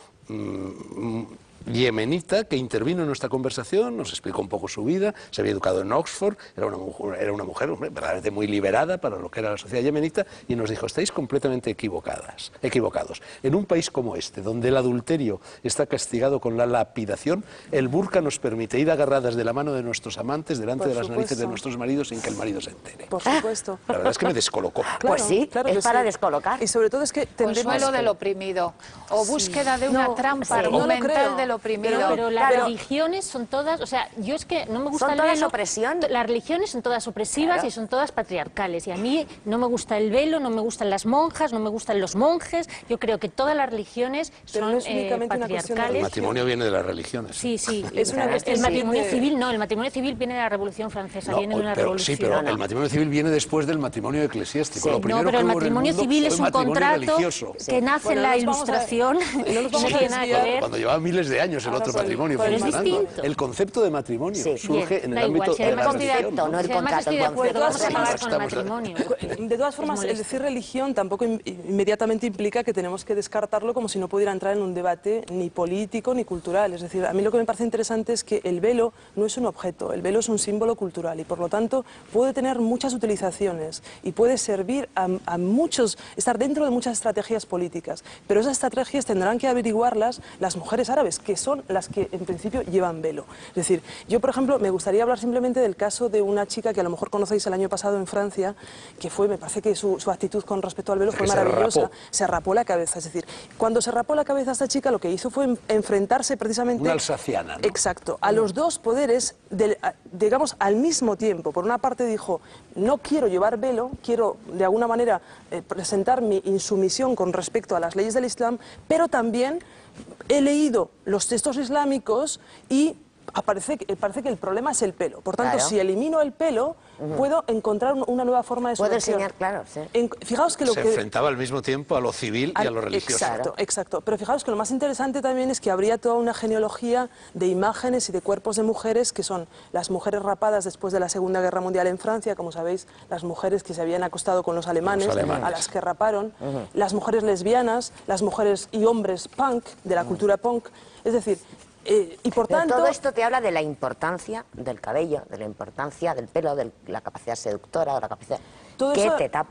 mmm, yemenita, que intervino en nuestra conversación, nos explicó un poco su vida, se había educado en Oxford, era una mujer, era una mujer verdaderamente muy liberada para lo que era la sociedad yemenita, y nos dijo, estáis completamente equivocadas, equivocados. En un país como este, donde el adulterio está castigado con la lapidación, el burka nos permite ir agarradas de la mano de nuestros amantes delante Por de las supuesto. narices de nuestros maridos sin que el marido se entere. Por supuesto. La verdad es que me descolocó. Claro, pues sí, claro es para sí. descolocar. Y sobre todo es que tendemos... Consuelo que... del oprimido, o búsqueda sí. de una no, trampa sí. argumental no del oprimido. Pero, pero las Pero, religiones son todas, o sea, yo es que no me gusta ¿son el todas velo. opresión? Las religiones son todas opresivas Claro. y son todas patriarcales. Y a mí no me gusta el velo, no me gustan las monjas, no me gustan los monjes. Yo creo que todas las religiones pero son no es únicamente eh, una cuestión de patriarcales. El matrimonio viene de las religiones. Sí, sí. Es una el matrimonio de... civil no, el matrimonio civil viene de la Revolución Francesa, No, viene de una pero, revolución. sí, pero no, no. el matrimonio civil viene después del matrimonio eclesiástico. Sí, Lo primero no, pero que el hubo en matrimonio mundo civil fue es un matrimonio contrato religioso. que nace bueno, en la no nos Ilustración, a, no, nos no vamos tiene a nada que desviar. ver. Cuando llevaba miles de años el Ahora otro con- matrimonio con el funcionando. distinto. El concepto de matrimonio Sí, surge bien, en el da igual, ámbito si de además la estoy de religión. concepto, no el Si además contrato, estoy de el acuerdo, concepto. vamos a acabar con el Estamos- matrimonio. De todas formas, el decir religión tampoco in- inmediatamente implica que tenemos que descartarlo como si no pudiera entrar en un debate ni político ni cultural. Es decir, a mí lo que me parece interesante es que el velo no es un objeto, el velo es un símbolo cultural y por lo tanto puede tener muchas utilizaciones y puede servir a, a muchos, estar dentro de muchas estrategias políticas. Pero esas estrategias tendrán que averiguarlas las mujeres árabes, que son las que en principio llevan velo. Es decir, yo por ejemplo me gustaría hablar simplemente del caso de una chica que a lo mejor conocéis el año pasado en Francia, que fue, me parece que su, su actitud con respecto al velo fue Que se maravillosa. rapó. Se rapó la cabeza, es decir, cuando se rapó la cabeza esta chica lo que hizo fue en- enfrentarse precisamente... Una alsaciana, ¿no? Exacto, a los dos poderes, del- a- digamos, al mismo tiempo. Por una parte dijo, no quiero llevar velo, quiero de alguna manera eh, presentar mi insumisión con respecto a las leyes del Islam, pero también he leído los textos islámicos y aparece, que- parece que el problema es el pelo. Por tanto, Claro. si elimino el pelo, puedo encontrar un- una nueva forma de Puedo subversión. enseñar, claro, sí. En- fijaos que lo Se que... enfrentaba al mismo tiempo a lo civil y a lo religioso. Exacto, exacto. Pero fijaos que lo más interesante también es que habría toda una genealogía de imágenes y de cuerpos de mujeres que son las mujeres rapadas después de la Segunda Guerra Mundial en Francia, como sabéis, las mujeres que se habían acostado con los alemanes, Los alemanes. a las que raparon, las mujeres lesbianas, las mujeres y hombres punk, de la cultura punk. Es decir, eh, y por Pero tanto... todo esto te habla de la importancia del cabello, de la importancia del pelo, de la capacidad seductora, de la capacidad... Todo ¿Qué eso- te tapa?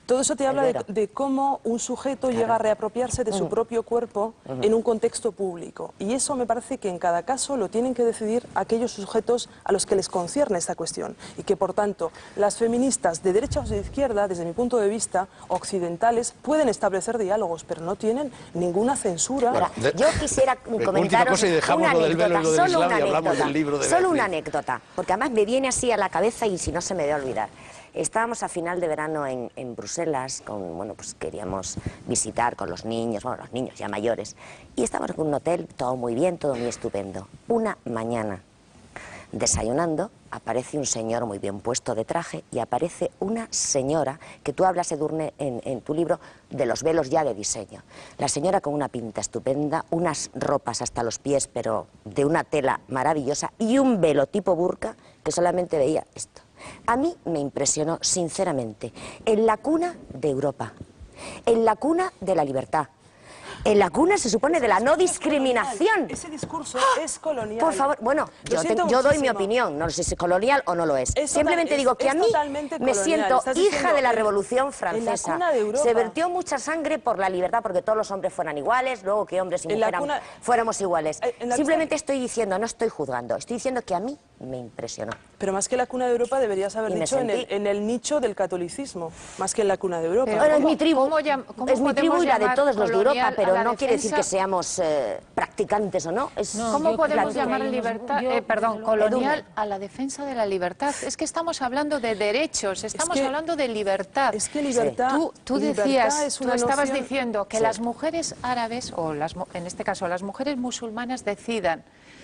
Todo eso te habla de, de cómo un sujeto claro. llega a reapropiarse de su propio cuerpo uh-huh. en un contexto público. Y eso me parece que en cada caso lo tienen que decidir aquellos sujetos a los que les concierne esta cuestión. Y que, por tanto, las feministas de derecha o de izquierda, desde mi punto de vista, occidentales, pueden establecer diálogos, pero no tienen ninguna censura. Mira, yo quisiera comentaros cosa y dejamos una lo del velo y lo del solo Islam una y hablamos anécdota, del libro de solo Beatriz. una anécdota, porque además me viene así a la cabeza y si no se me va a olvidar. Estábamos a final de verano en, en Bruselas, con, bueno, pues queríamos visitar con los niños, bueno, los niños ya mayores, y estábamos en un hotel, todo muy bien, todo muy estupendo. Una mañana, desayunando, aparece un señor muy bien puesto de traje y aparece una señora, que tú hablas, Edurne, en, en tu libro, de los velos ya de diseño. La señora con una pinta estupenda, unas ropas hasta los pies, pero de una tela maravillosa, y un velo tipo burka que solamente veía esto. A mí me impresionó, sinceramente, en la cuna de Europa, en la cuna de la libertad, en la cuna se supone de la no discriminación. Ese discurso es colonial. Por favor, bueno, yo, te, yo doy mi opinión, no sé si es colonial o no lo es. es Simplemente es, digo que a mí me siento hija de la Revolución Francesa. Se vertió mucha sangre por la libertad, porque todos los hombres fueran iguales, luego que hombres y mujeres cuna... fuéramos iguales. Simplemente estoy diciendo, no estoy juzgando, estoy diciendo que a mí me impresionó. Pero más que la cuna de Europa deberías haber y dicho en el, en el nicho del catolicismo, más que en la cuna de Europa. Pero, bueno, es mi tribu, ¿cómo, cómo es mi tribu y la de todos los de Europa, pero no quiere decir que seamos eh, practicantes o no. Es, no ¿Cómo podemos llamar libertad, yo, eh, perdón, colonial a la defensa de la libertad? Es que estamos hablando de derechos, estamos es que, hablando de libertad. Es que libertad. Tú, tú decías, tú estabas noción... diciendo que sí. las mujeres árabes, o las, en este caso las mujeres musulmanas, decidan.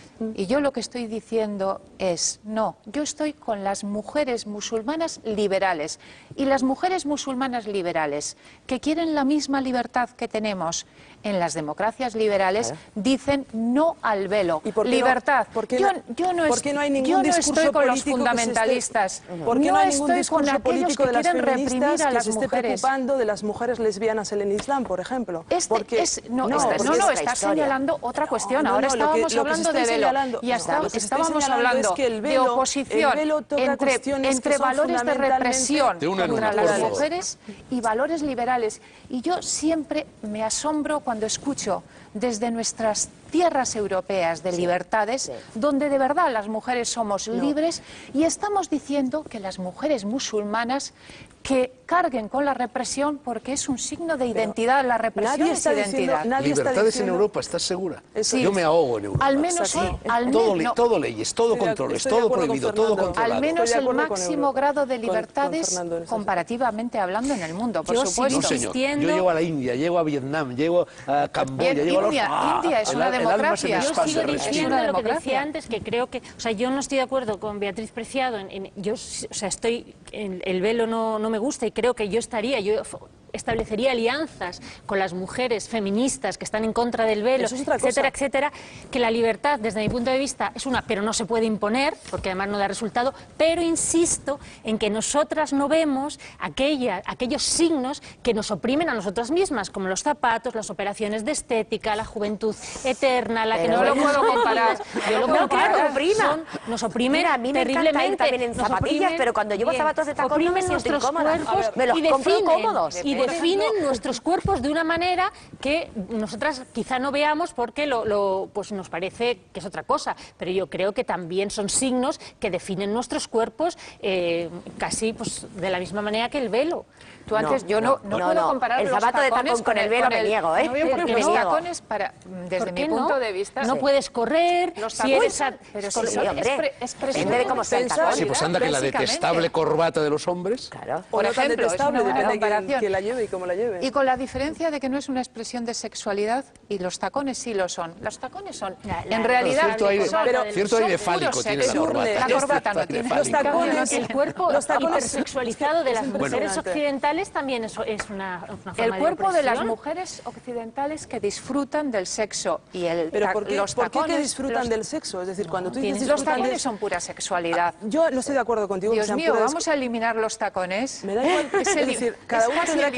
Y yo lo que estoy diciendo es, no, yo estoy con las mujeres musulmanas liberales. Y las mujeres musulmanas liberales, que quieren la misma libertad que tenemos en las democracias liberales, claro. dicen no al velo. ¿Y por qué libertad. No, ¿por qué yo, no, yo no, ¿por qué no, hay ningún yo no discurso estoy con los político fundamentalistas. Esté, ¿Por qué no, no hay ningún discurso político de las feministas a las que se esté mujeres? preocupando de las mujeres lesbianas en el Islam, por ejemplo? Este, porque, es, no, no, esta, no, no, estás señalando otra cuestión. No, no, Ahora no, estábamos lo que, hablando lo que de velo. Y hasta, no, estábamos hablando es que el velo, de oposición entre, entre valores de represión de una contra una, las mujeres y valores liberales. Y yo siempre me asombro cuando escucho desde nuestras tierras europeas de sí, libertades, sí. donde de verdad las mujeres somos no. libres, y estamos diciendo que las mujeres musulmanas que carguen con la represión porque es un signo de identidad, pero la represión nadie es está identidad. Diciendo, nadie Libertades está diciendo... en Europa, ¿estás segura? Sí. Yo me ahogo en Europa. Al menos, sí. al todo, menos, todo leyes, todo controles, todo prohibido, todo controlado. Al menos el máximo grado de libertades con, con comparativamente hablando en el mundo, por yo supuesto. No, señor. Yo llego a la India, llego a Vietnam, llego a Camboya, Bien, llego a los... India, ¡Ah! India es el, una el democracia. Yo sigo diciendo lo que democracia. decía antes, que creo que, o sea, yo no estoy de acuerdo con Beatriz Preciado, en, en, yo, o sea, estoy, en, el velo no, no me gusta y creo que yo estaría, yo establecería alianzas con las mujeres feministas que están en contra del velo, es etcétera, cosa. etcétera, que la libertad, desde mi punto de vista, es una, pero no se puede imponer, porque además no da resultado, pero insisto en que nosotras no vemos aquella, aquellos signos que nos oprimen a nosotras mismas, como los zapatos, las operaciones de estética, la juventud eterna, la pero que no lo puedo comparar. Yo lo no, claro, son, nos oprimen Mira, a mí me terriblemente. también en zapatillas, oprimen, pero cuando llevo bien, zapatos de tacón no me siento incómoda. Cuerpos me los y compro definen, cómodos. Y definen nuestros cuerpos de una manera que nosotras quizá no veamos porque lo, lo, pues nos parece que es otra cosa, pero yo creo que también son signos que definen nuestros cuerpos eh, casi pues, de la misma manera que el velo. Tú antes, no, yo no, no, no puedo no. comparar el los zapato de tacón con el velo me niego, ¿eh? No, porque los tacones, para, desde mi punto no? de vista... No sí. puedes correr, los si eres... A, pero sí, sí, hombre, es, pre, es de cómo sea el tacón. Sí, pues anda que la detestable corbata de los hombres... Claro. Por ejemplo, es una buena comparación. Que la lleve y cómo la lleve. Y con la diferencia de que no es una expresión de sexualidad y los tacones sí lo son. Los tacones son, la, la, en realidad... Cierto aire, son, pero, cierto aire fálico tiene la corbata. La corbata no tiene. Los tacones, el cuerpo los tacones hipersexualizado de las mujeres occidentales también es una... El cuerpo de, de las mujeres occidentales que disfrutan del sexo y el pero ¿por qué, los ¿por qué tacones, que disfrutan los, del sexo? Es decir, cuando tú no, dices los tacones de... son pura sexualidad. Ah, yo no estoy de acuerdo contigo. Dios que mío, puras... vamos a eliminar los tacones. Me da igual. Es, es decir, cada uno tendrá que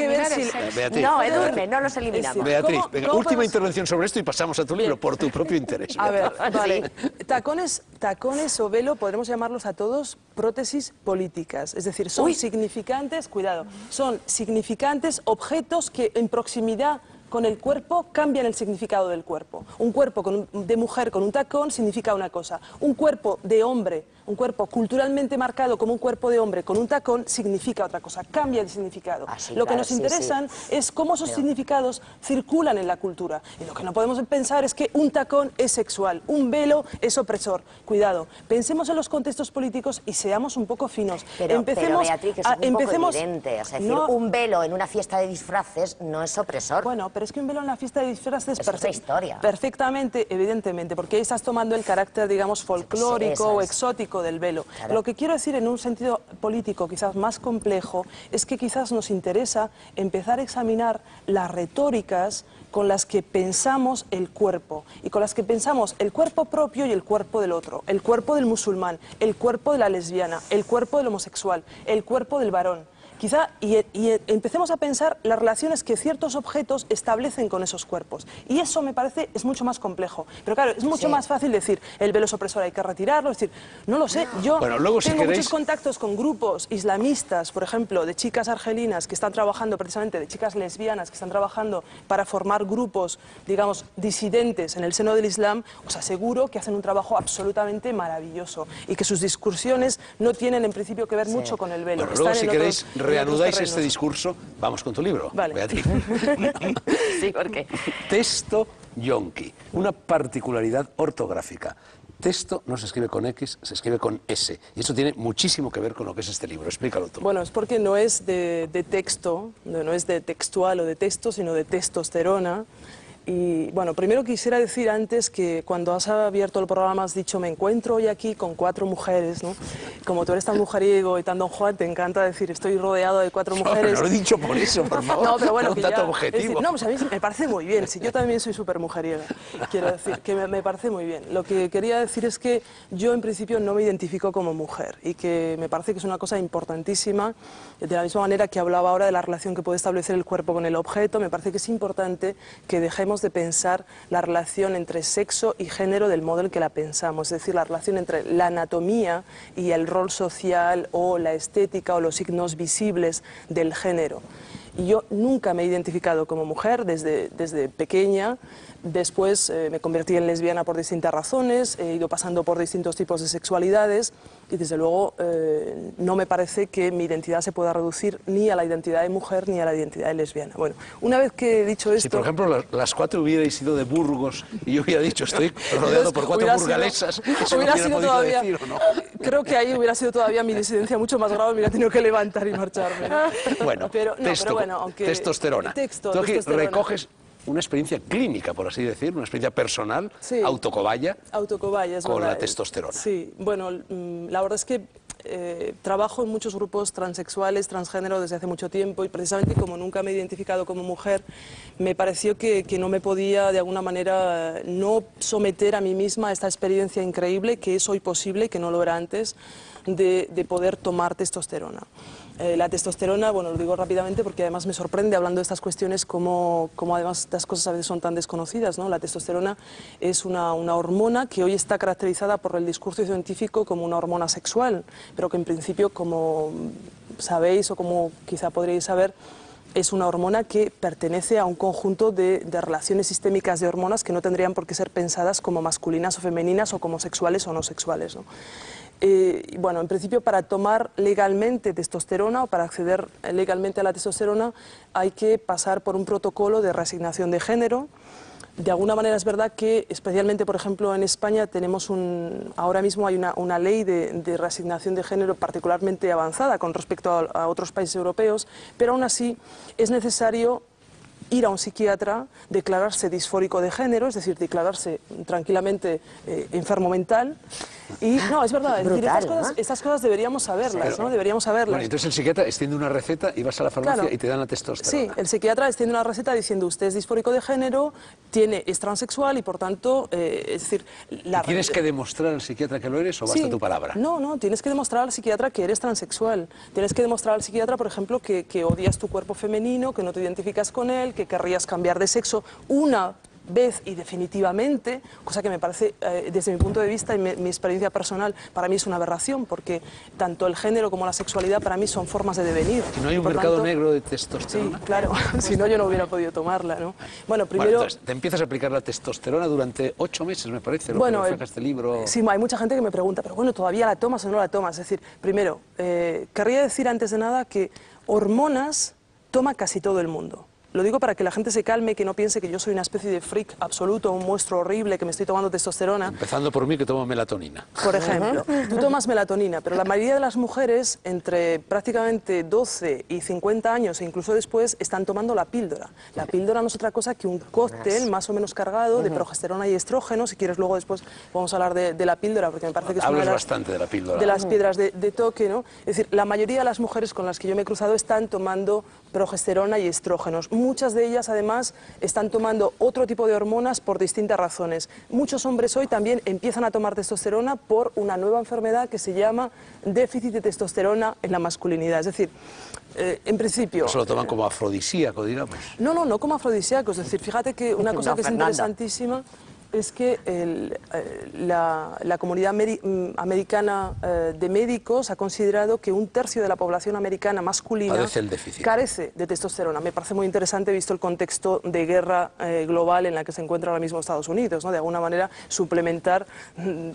que ver eliminar si... el sexo. Beatriz. No, Edurne, no los eliminamos. Es Beatriz, ¿Cómo- venga, cómo última podemos- intervención sobre esto y pasamos a tu libro, por tu propio interés. A ver, Beatriz. vale. Tacones, tacones o velo, podremos llamarlos a todos prótesis políticas. Es decir, son Uy. significantes, cuidado, son significantes objetos que en proximidad con el cuerpo cambian el significado del cuerpo. Un cuerpo con un- de mujer con un tacón significa una cosa. Un cuerpo de hombre, un cuerpo culturalmente marcado como un cuerpo de hombre con un tacón significa otra cosa, cambia el significado. Ah, sí, lo que claro, nos sí, interesan sí. es cómo esos Pero- significados circulan en la cultura. Y lo que no podemos pensar es que un tacón es sexual, un velo es opresor. Cuidado, pensemos en los contextos políticos y seamos un poco finos. Pero, empecemos pero Beatriz, que es a- un poco empecemos- evidente. O sea, es No, decir, un velo en una fiesta de disfraces no es opresor. Bueno, pero es que un velo en la fiesta de disfraces Es otra historia. perfectamente, evidentemente, porque ahí estás tomando el carácter, digamos, folclórico Eso o es. exótico del velo. Claro. Lo que quiero decir en un sentido político quizás más complejo es que quizás nos interesa empezar a examinar las retóricas con las que pensamos el cuerpo y con las que pensamos el cuerpo propio y el cuerpo del otro, el cuerpo del musulmán, el cuerpo de la lesbiana, el cuerpo del homosexual, el cuerpo del varón. Quizá y, y empecemos a pensar las relaciones que ciertos objetos establecen con esos cuerpos. Y eso me parece es mucho más complejo. Pero claro, es mucho Sí. más fácil decir el velo es opresor, hay que retirarlo. Es decir, no lo sé. Yo Bueno, luego, si tengo queréis- muchos contactos con grupos islamistas, por ejemplo, de chicas argelinas que están trabajando precisamente, de chicas lesbianas que están trabajando para formar grupos, digamos, disidentes en el seno del Islam. Os aseguro que hacen un trabajo absolutamente maravilloso y que sus discusiones no tienen en principio que ver mucho con el velo. Bueno, Están luego, si en queréis, otros- en otros reanudáis terrenos. este discurso, vamos con tu libro, Vale. Beatriz. Sí, porque Texto yonki, una particularidad ortográfica. Texto no se escribe con X, se escribe con S. Y eso tiene muchísimo que ver con lo que es este libro. Explícalo tú. Bueno, es porque no es de, de texto, no no es de textual o de texto, sino de testosterona. Y bueno, primero quisiera decir antes que cuando has abierto el programa has dicho me encuentro hoy aquí con cuatro mujeres, ¿no? Como tú eres tan mujeriego y tan don Juan, te encanta decir estoy rodeado de cuatro No, mujeres. no lo he dicho por eso, por favor. No, pero bueno, Era un que dato ya- es objetivo. decir, no, pues a mí me parece muy bien. Si yo también soy súper mujeriega, quiero decir, que me, me parece muy bien. Lo que quería decir es que yo en principio no me identifico como mujer y que me parece que es una cosa importantísima. De la misma manera que hablaba ahora de la relación que puede establecer el cuerpo con el objeto, me parece que es importante que dejemos de pensar la relación entre sexo y género del modo en que la pensamos, es decir, la relación entre la anatomía y el rol social o la estética o los signos visibles del género. Y yo nunca me he identificado como mujer desde, desde pequeña. Después eh, me convertí en lesbiana por distintas razones, he ido pasando por distintos tipos de sexualidades y desde luego eh, no me parece que mi identidad se pueda reducir ni a la identidad de mujer ni a la identidad de lesbiana. Bueno, una vez que he dicho esto... Si, por ejemplo, las, las cuatro hubierais sido de Burgos y yo hubiera dicho estoy rodeado por cuatro Hubiera sido- burgalesas, eso hubiera no sido hubiera podido todavía- decir, ¿o no? Creo que ahí hubiera sido todavía mi disidencia mucho más grave, me hubiera tenido que levantar y marcharme. ¿no? Bueno, pero, no, texto, pero bueno, aunque... testosterona. Texto, Tú aquí testosterona. recoges una experiencia clínica, por así decir, una experiencia personal, Sí. autocobaya, Autocobaya, es con verdad. la testosterona. Sí, bueno, mm, la verdad es que eh, trabajo en muchos grupos transexuales, transgénero desde hace mucho tiempo y precisamente como nunca me he identificado como mujer, me pareció que, que no me podía de alguna manera no someter a mí misma a esta experiencia increíble que es hoy posible, que no lo era antes, de, de poder tomar testosterona. Eh, la testosterona, bueno, lo digo rápidamente porque además me sorprende hablando de estas cuestiones como, como además estas cosas a veces son tan desconocidas, ¿no? La testosterona es una, una hormona que hoy está caracterizada por el discurso científico como una hormona sexual, pero que en principio, como sabéis o como quizá podríais saber, es una hormona que pertenece a un conjunto de, de relaciones sistémicas de hormonas que no tendrían por qué ser pensadas como masculinas o femeninas o como sexuales o no sexuales, ¿no? Eh, bueno, en principio para tomar legalmente testosterona o para acceder legalmente a la testosterona hay que pasar por un protocolo de reasignación de género. De alguna manera es verdad que, especialmente por ejemplo en España, tenemos un, ahora mismo hay una, una ley de, de reasignación de género particularmente avanzada con respecto a, a otros países europeos, pero aún así es necesario ir a un psiquiatra, declararse disfórico de género, es decir, declararse tranquilamente eh, enfermo mental. Y no, es verdad, es decir, estas, cosas, estas cosas deberíamos saberlas, ¿no? Deberíamos saberlas. Bueno, entonces el psiquiatra extiende una receta y vas a la farmacia Claro. y te dan la testosterona. Sí, el psiquiatra extiende una receta diciendo usted es disfórico de género, tiene, es transexual y por tanto, eh, es decir... La... ¿Tienes que demostrar al psiquiatra que lo eres o basta Sí. tu palabra? No, no, tienes que demostrar al psiquiatra que eres transexual. Tienes que demostrar al psiquiatra, por ejemplo, que, que odias tu cuerpo femenino, que no te identificas con él, que querrías cambiar de sexo una vez y definitivamente, cosa que me parece, eh, desde mi punto de vista y mi, mi experiencia personal, para mí es una aberración, porque tanto el género como la sexualidad para mí son formas de devenir. ¿Y no hay un Por mercado tanto, negro de testosterona? Sí, claro, si no yo no hubiera podido tomarla, ¿no? Bueno, primero... Bueno, entonces, te empiezas a aplicar la testosterona durante ocho meses, me parece, lo Bueno, que el- refleja este libro. Sí, hay mucha gente que me pregunta, pero bueno, ¿todavía la tomas o no la tomas? Es decir, primero, eh, querría decir antes de nada que hormonas toma casi todo el mundo. Lo digo para que la gente se calme, que no piense que yo soy una especie de freak absoluto, un monstruo horrible, que me estoy tomando testosterona. Empezando por mí, que tomo melatonina. Por ejemplo, tú tomas melatonina, pero la mayoría de las mujeres entre prácticamente doce y cincuenta años e incluso después están tomando la píldora. La píldora no es otra cosa que un cóctel más o menos cargado de progesterona y estrógeno. Si quieres luego después vamos a hablar de, de la píldora, porque me parece que es una Hablas de las, bastante de la píldora. de las piedras de, de toque, ¿no? Es decir, la mayoría de las mujeres con las que yo me he cruzado están tomando progesterona y estrógenos. Muchas de ellas, además, están tomando otro tipo de hormonas por distintas razones. Muchos hombres hoy también empiezan a tomar testosterona por una nueva enfermedad que se llama déficit de testosterona en la masculinidad. Es decir, eh, en principio... Eso lo toman como afrodisíaco, digamos. No, no, no como afrodisíaco. Es decir, fíjate que una cosa No, que es Fernanda. interesantísima es que el, eh, la, la comunidad ameri- mm, americana eh, de médicos ha considerado que un tercio de la población americana masculina Padece el déficit. carece de testosterona. Me parece muy interesante visto el contexto de guerra eh, global en la que se encuentra ahora mismo Estados Unidos, ¿no? De alguna manera suplementar. mm,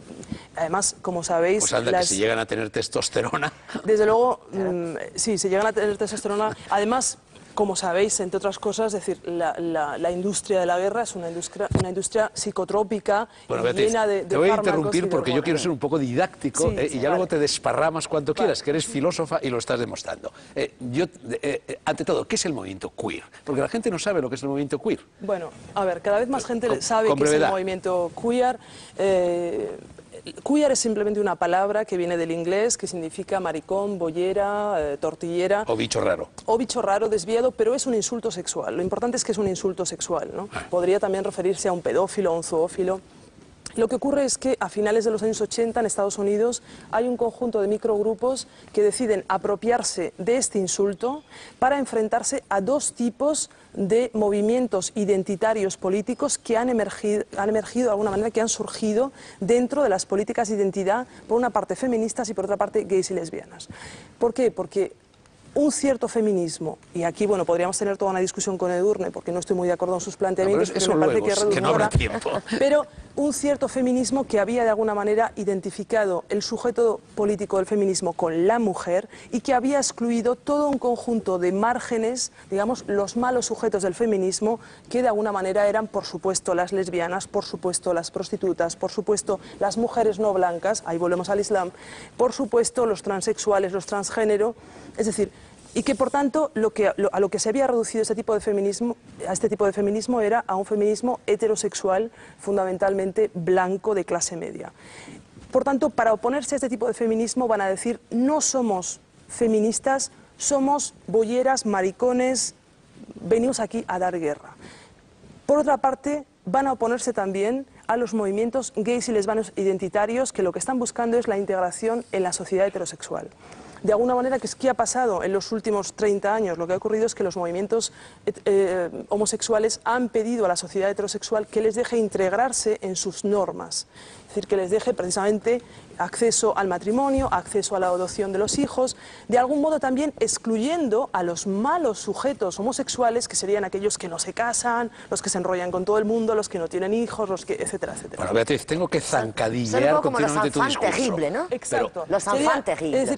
Además, como sabéis, Pues anda, las- que si llegan a tener testosterona... desde luego, mm, sí, se llegan a tener testosterona. Además, como sabéis, entre otras cosas, es decir, la, la- la industria de la guerra es una industria, una industria psicotrópica Bueno, y Beatriz, llena de, de te voy a fármacos y interrumpir de porque yo quiero hormonas. ser un poco didáctico Sí, eh, sí, y ya luego vale. te desparramas cuanto quieras, que eres filósofa y lo estás demostrando. Eh, yo, eh, eh, ante todo, ¿qué es el movimiento queer? Porque la gente no sabe lo que es el movimiento queer. Bueno, a ver, cada vez más gente Con- sabe con que es el brevedad. movimiento queer. Eh, queer es simplemente una palabra que viene del inglés, que significa maricón, bollera, eh, tortillera. O bicho raro. O bicho raro, desviado, pero es un insulto sexual. Lo importante es que es un insulto sexual, ¿no? Podría también referirse a un pedófilo, a un zoófilo. Lo que ocurre es que a finales de los años ochenta en Estados Unidos hay un conjunto de microgrupos que deciden apropiarse de este insulto para enfrentarse a dos tipos de movimientos identitarios políticos que han emergido, han emergido de alguna manera, que han surgido dentro de las políticas de identidad, por una parte feministas y por otra parte gays y lesbianas. ¿Por qué? Porque un cierto feminismo, y aquí bueno podríamos tener toda una discusión con Edurne porque no estoy muy de acuerdo en sus planteamientos, No, pero eso porque me parece luego, que es que no habrá reductora, tiempo. pero un cierto feminismo que había de alguna manera identificado el sujeto político del feminismo con la mujer y que había excluido todo un conjunto de márgenes, digamos, los malos sujetos del feminismo, que de alguna manera eran, por supuesto, las lesbianas, por supuesto, las prostitutas, por supuesto, las mujeres no blancas, ahí volvemos al Islam, por supuesto, los transexuales, los transgénero, es decir, y que por tanto lo que, lo, a lo que se había reducido este tipo de feminismo, a este tipo de feminismo era a un feminismo heterosexual, fundamentalmente blanco de clase media. Por tanto, para oponerse a este tipo de feminismo van a decir no somos feministas, somos bolleras, maricones, venimos aquí a dar guerra. Por otra parte, van a oponerse también a los movimientos gays y lesbianos identitarios que lo que están buscando es la integración en la sociedad heterosexual. De alguna manera, ¿qué es qué ha pasado en los últimos treinta años? Lo que ha ocurrido es que los movimientos eh, homosexuales han pedido a la sociedad heterosexual que les deje integrarse en sus normas. Es decir, que les deje precisamente acceso al matrimonio, acceso a la adopción de los hijos, de algún modo también excluyendo a los malos sujetos homosexuales, que serían aquellos que no se casan, los que se enrollan con todo el mundo, los que no tienen hijos, los que, etcétera, etcétera. Bueno, Beatriz, tengo que Son un zancadillear poco como los continuamente tu enfants discurso. terribles, ¿no? Exacto. Los Sería- enfants terribles. Es decir, y lo, frente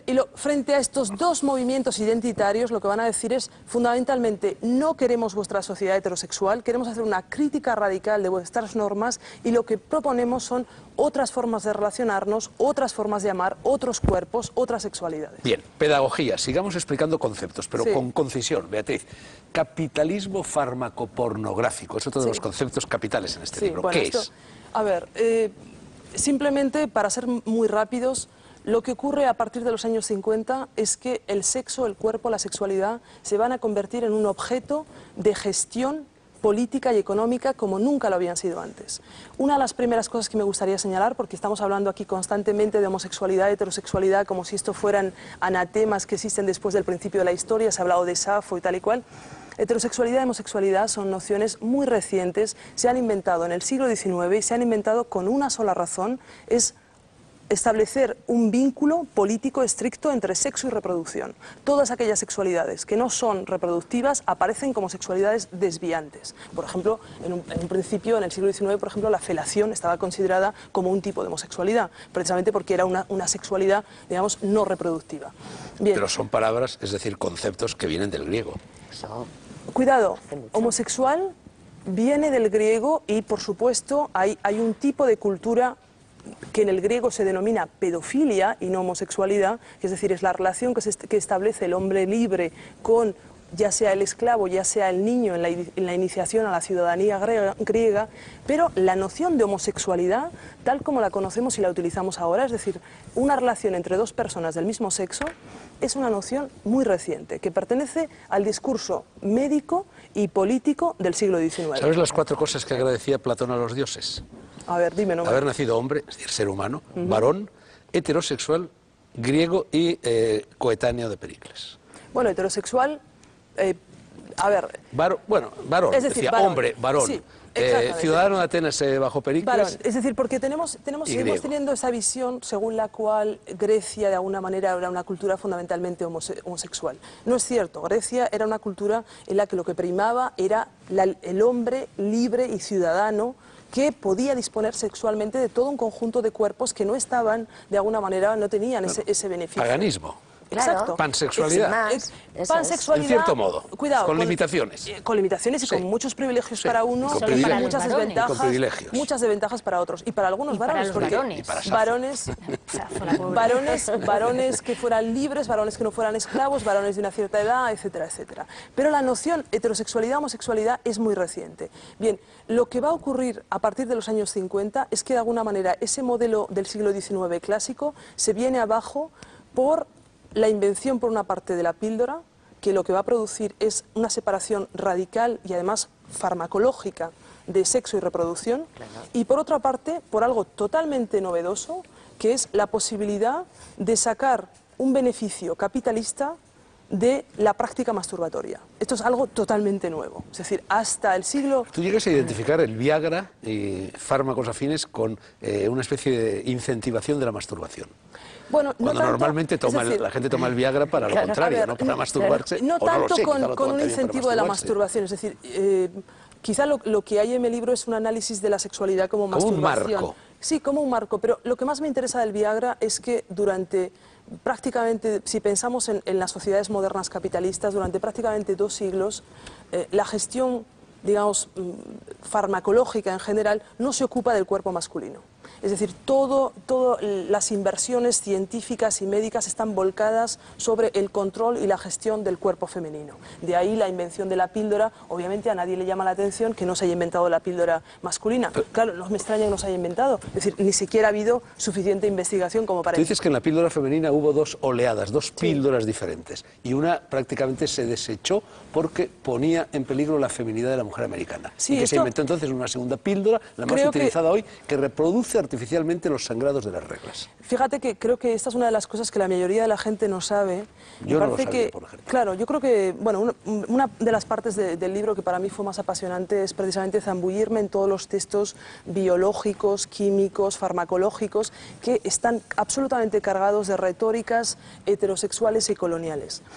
frente a estos dos movimientos identitarios, lo que van a decir es, fundamentalmente, no queremos vuestra sociedad heterosexual, queremos hacer una crítica radical de vuestras normas y lo que proponemos son otras formas de relacionarnos, otras formas de amar, otros cuerpos, otras sexualidades. Bien, pedagogía, sigamos explicando conceptos, pero Sí. con concisión, Beatriz. Capitalismo farmacopornográfico, es otro de Sí. los conceptos capitales en este Sí, libro. bueno, ¿Qué esto- es? A ver, eh, simplemente para ser muy rápidos, lo que ocurre a partir de los años cincuenta es que el sexo, el cuerpo, la sexualidad se van a convertir en un objeto de gestión política y económica como nunca lo habían sido antes. Una de las primeras cosas que me gustaría señalar, porque estamos hablando aquí constantemente de homosexualidad, heterosexualidad, como si esto fueran anatemas que existen después del principio de la historia, se ha hablado de Safo y tal y cual. Heterosexualidad y homosexualidad son nociones muy recientes, se han inventado en el siglo diecinueve y se han inventado con una sola razón, es establecer un vínculo político estricto entre sexo y reproducción. Todas aquellas sexualidades que no son reproductivas aparecen como sexualidades desviantes. Por ejemplo, en un, en un principio, en el siglo diecinueve, por ejemplo, la felación estaba considerada como un tipo de homosexualidad, precisamente porque era una, una sexualidad, digamos, no reproductiva. Bien. Pero son palabras, es decir, conceptos que vienen del griego. Eso. Cuidado, Hace mucho. homosexual viene del griego y, por supuesto, hay, hay un tipo de cultura que en el griego se denomina pedofilia y no homosexualidad, que es decir, es la relación que, se est que establece el hombre libre con ya sea el esclavo, ya sea el niño en la, en la iniciación a la ciudadanía griega, griega, pero la noción de homosexualidad, tal como la conocemos y la utilizamos ahora, es decir, una relación entre dos personas del mismo sexo, es una noción muy reciente, que pertenece al discurso médico y político del siglo diecinueve. ¿Sabes las cuatro cosas que agradecía Platón a los dioses? A ver, dime, no me... Haber nacido hombre, es decir, ser humano, varón, heterosexual, griego y eh, coetáneo de Pericles. Bueno, heterosexual, eh, a ver... Varo- bueno, varón, Es decir, decía varón. hombre, varón. Sí, Eh, exactamente. ciudadano de Atenas eh, bajo Pericles. Varón, es decir, porque tenemos, tenemos Y seguimos griego. teniendo esa visión según la cual Grecia de alguna manera era una cultura fundamentalmente homose- homosexual. No es cierto, Grecia era una cultura en la que lo que primaba era la- el hombre libre y ciudadano que podía disponer sexualmente de todo un conjunto de cuerpos que no estaban, de alguna manera, no tenían ese, ese beneficio. Paganismo. Claro. Exacto. Pansexualidad. Sin más, Eh, eso es. pansexualidad, En cierto modo, cuidado, con limitaciones. eh, con limitaciones y Sí. con muchos privilegios Sí, para y uno con y privilegios. muchas Para los varones. desventajas, Y con privilegios. muchas desventajas para otros y para algunos Y para varones, los porque varones. Y para Safo. varones, Safo, la pobre. varones, varones que fueran libres, varones que no fueran esclavos, varones de una cierta edad, etcétera, etcétera. Pero la noción heterosexualidad, homosexualidad es muy reciente. Bien, lo que va a ocurrir a partir de los años cincuenta es que de alguna manera ese modelo del siglo diecinueve clásico se viene abajo por la invención por una parte de la píldora, que lo que va a producir es una separación radical y además farmacológica de sexo y reproducción, y por otra parte por algo totalmente novedoso, que es la posibilidad de sacar un beneficio capitalista de la práctica masturbatoria. Esto es algo totalmente nuevo. Es decir, hasta el siglo... Tú llegas a identificar el Viagra y fármacos afines con eh, una especie de incentivación de la masturbación. Bueno, no Cuando tanto- normalmente es toma el- decir, la gente toma el Viagra para lo Claro. contrario, A ver, no para no- masturbarse. No o tanto lo sé, con, quizá lo con toman un también para incentivo de la masturbarse. masturbación. Es decir, eh, quizá lo, lo que hay en mi libro es un análisis de la sexualidad como, Como un masturbación. marco. Sí, como un marco. Pero lo que más me interesa del Viagra es que durante prácticamente, si pensamos en, en las sociedades modernas capitalistas, durante prácticamente dos siglos, eh, la gestión, digamos, mm, farmacológica en general no se ocupa del cuerpo masculino. Es decir, todo, todo las inversiones científicas y médicas están volcadas sobre el control y la gestión del cuerpo femenino. De ahí la invención de la píldora. Obviamente a nadie le llama la atención que no se haya inventado la píldora masculina. Claro, no me extraña que no se haya inventado. Es decir, ni siquiera ha habido suficiente investigación como para... Tú dices que en la píldora femenina hubo dos oleadas, dos píldoras diferentes, y una prácticamente se desechó porque ponía en peligro la feminidad de la mujer americana. Sí, y que se esto- inventó entonces una segunda píldora, la más Creo que- utilizada hoy, que reproduce artificialmente los sangrados de las reglas. Fíjate que creo que esta es una de las cosas que la mayoría de la gente no sabe. Me Yo no lo parece sabía, que, por ejemplo. Claro, yo creo que, bueno, una, una de las partes de- del libro que para mí fue más apasionante es precisamente zambullirme en todos los textos biológicos, químicos, farmacológicos, que están absolutamente cargados de retóricas heterosexuales y coloniales.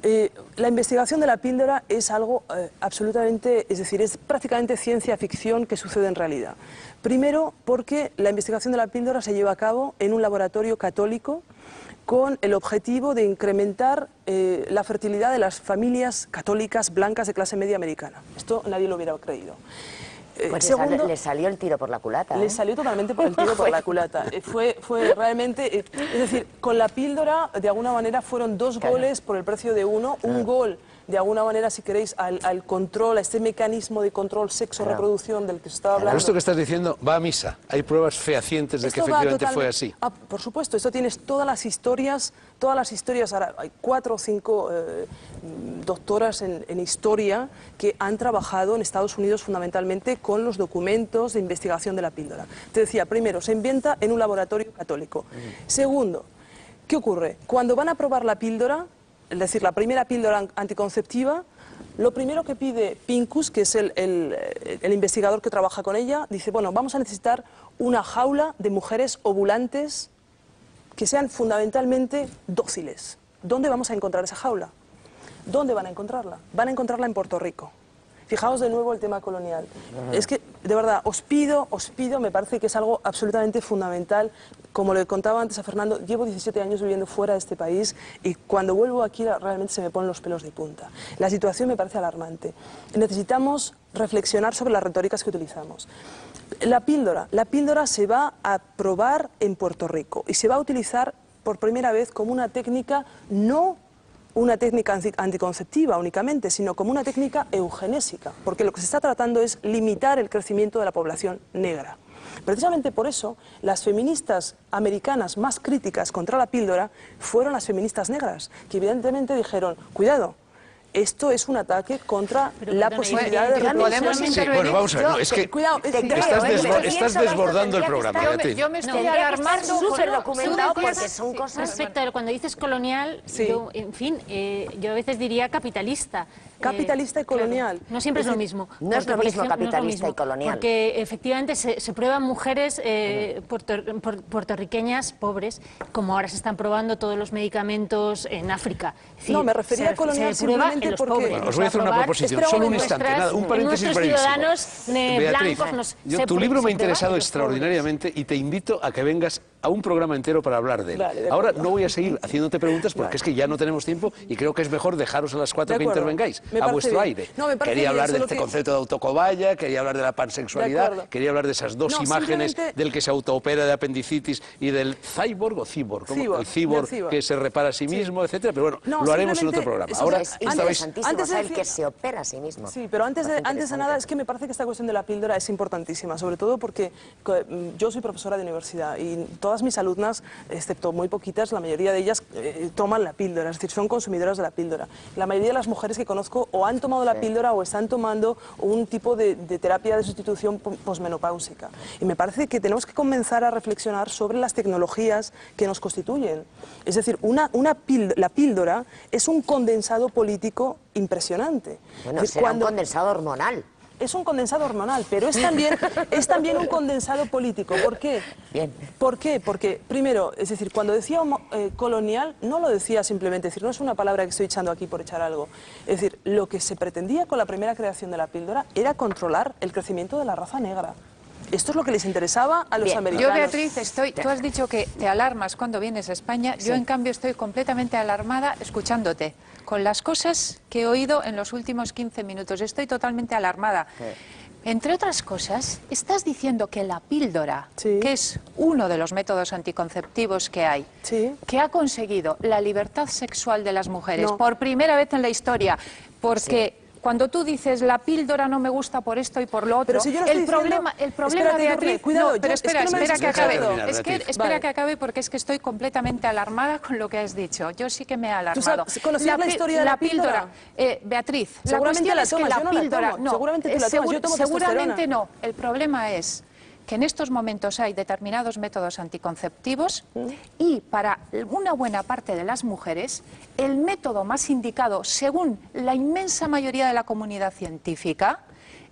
Eh, la investigación de la píldora es algo eh, absolutamente, es decir, es prácticamente ciencia ficción que sucede en realidad. Primero, porque la investigación de la píldora se lleva a cabo en un laboratorio católico con el objetivo de incrementar eh, la fertilidad de las familias católicas blancas de clase media americana. Esto nadie lo hubiera creído. Eh, Pues segundo, le, sal, le salió el tiro por la culata. ¿eh? Le salió totalmente por el tiro por la culata. Eh, fue, fue realmente, eh, es decir, con la píldora, de alguna manera, fueron dos Claro. goles por el precio de uno. Un gol, de alguna manera, si queréis, al, al control, a este mecanismo de control sexo-reproducción del que se estaba hablando. Pero esto que estás diciendo va a misa. Hay pruebas fehacientes de que Esto va efectivamente fue totalmente- así. Ah, por supuesto, esto tienes todas las historias, todas las historias, ahora hay cuatro o cinco eh, doctoras en, en historia que han trabajado en Estados Unidos fundamentalmente con los documentos de investigación de la píldora. Te decía, primero, se inventa en un laboratorio católico. Segundo, ¿qué ocurre? Cuando van a probar la píldora, es decir, la primera píldora anticonceptiva, lo primero que pide Pincus, que es el, el, el investigador que trabaja con ella, dice, bueno, vamos a necesitar una jaula de mujeres ovulantes que sean fundamentalmente dóciles. ¿Dónde vamos a encontrar esa jaula? ¿Dónde van a encontrarla? Van a encontrarla en Puerto Rico. Fijaos de nuevo el tema colonial. Es que, de verdad, os pido, os pido, me parece que es algo absolutamente fundamental. Como le contaba antes a Fernando, llevo diecisiete años viviendo fuera de este país y cuando vuelvo aquí realmente se me ponen los pelos de punta. La situación me parece alarmante. Necesitamos reflexionar sobre las retóricas que utilizamos. La píldora, la píldora se va a probar en Puerto Rico y se va a utilizar por primera vez como una técnica no una técnica anticonceptiva únicamente, sino como una técnica eugenésica, porque lo que se está tratando es limitar el crecimiento de la población negra. Precisamente por eso, las feministas americanas más críticas contra la píldora fueron las feministas negras, que evidentemente dijeron, cuidado, esto es un ataque contra Pero, la perdona, posibilidad yo- de yo- ¿podemos reproducción. Sí, bueno, vamos a ver. No, es que Cuidado, es- Te creo, estás, ¿eh? desbo- Pero estás pienso, desbordando el esto programa, tendría que Beatriz. Yo me estoy Tendría que estar alarmando súper con- documentado con una porque cosa- son sí, cosas... Respecto a cuando dices colonial, Sí. yo, en fin, eh, yo a veces diría capitalista. Capitalista y claro, colonial. no siempre es, Es lo decir, mismo. no es porque, lo por mismo ejemplo, capitalista no es lo y colonial. Porque efectivamente se, se prueban mujeres eh, puerto- por- puertorriqueñas pobres, como ahora se están probando todos los medicamentos en África. Es decir, No, me refería se- a colonial se prueba simplemente en los porque- pobres. Bueno, No os se voy a va hacer una probar proposición, Espera un solo un momento. instante, nada, un en paréntesis nuestros brevísimo. ciudadanos eh, Beatriz, blancos nos, yo- se tu prueba- libro me ha se prueba interesado en los extraordinariamente y te invito a que vengas a un programa entero para hablar de él. Vale, de Ahora acuerdo. no voy a seguir haciéndote preguntas porque Vale. es que ya no tenemos tiempo y creo que es mejor dejaros a las cuatro De que acuerdo. intervengáis, Me a parece vuestro bien. aire. No, me parece Quería bien, hablar de solo este que- concepto de autocobaya, quería hablar de la De pansexualidad, acuerdo. quería hablar de esas dos No, imágenes simplemente- del que se autoopera de apendicitis y del cyborg o cyborg, ¿cómo? Cyborg, el cyborg del cyborg. que se repara a sí mismo, etcétera. Pero bueno, No, lo haremos en otro simplemente- programa. eso Ahora es estabais... interesantísimo, antes de o sea, el decir- que se opera a sí mismo. Sí, pero antes de, Bastante antes de nada, es que me parece que esta cuestión de la píldora es importantísima, sobre todo porque co- mm, yo soy profesora de universidad y todas mis alumnas, excepto muy poquitas, la mayoría de ellas eh, toman la píldora, es decir, son consumidoras de la píldora. La mayoría de las mujeres que conozco o han tomado la píldora o están tomando un tipo de, de terapia de sustitución po- posmenopáusica. Y me parece que tenemos que comenzar a reflexionar sobre las tecnologías que nos constituyen. Es decir, una, una píld- la píldora es un condensado político impresionante. Bueno, Es decir, será cuando- un condensado hormonal. es un condensado hormonal, pero es también, es también un condensado político. ¿Por qué? Bien. ¿Por qué? Porque, primero, es decir, cuando decía homo- eh, colonial, no lo decía simplemente, es decir, no es una palabra que estoy echando aquí por echar algo. Es decir, lo que se pretendía con la primera creación de la píldora era controlar el crecimiento de la raza negra. Esto es lo que les interesaba a los Bien. americanos. Yo, Beatriz, estoy, tú has dicho que te alarmas cuando vienes a España. Yo, en cambio, estoy completamente alarmada escuchándote con las cosas que he oído en los últimos quince minutos. Estoy totalmente alarmada. Entre otras cosas, estás diciendo que la píldora, Sí. que es uno de los métodos anticonceptivos que hay, Sí. que ha conseguido la libertad sexual de las mujeres No. por primera vez en la historia, porque... Cuando tú dices la píldora no me gusta por esto y por lo otro, Pero si yo no estoy el diciendo- problema, el problema Espérate, Beatriz, Edurne, cuidado, no, yo- pero es que espera, no me espera has que escuchado. acabe. Terminar, Es que Beatriz. espera Vale. que acabe porque es que estoy completamente alarmada con lo que has dicho. Yo sí que me he alarmado. sabes- ¿conocías la pi- historia de la píldora? eh, Beatriz, la Seguramente cuestión la es que tomas, la yo no la píldora, tomo. no, Seguramente tú eh, la tomas, yo tomo seguramente testosterona. no. El problema es que en estos momentos hay determinados métodos anticonceptivos y para una buena parte de las mujeres el método más indicado, según la inmensa mayoría de la comunidad científica,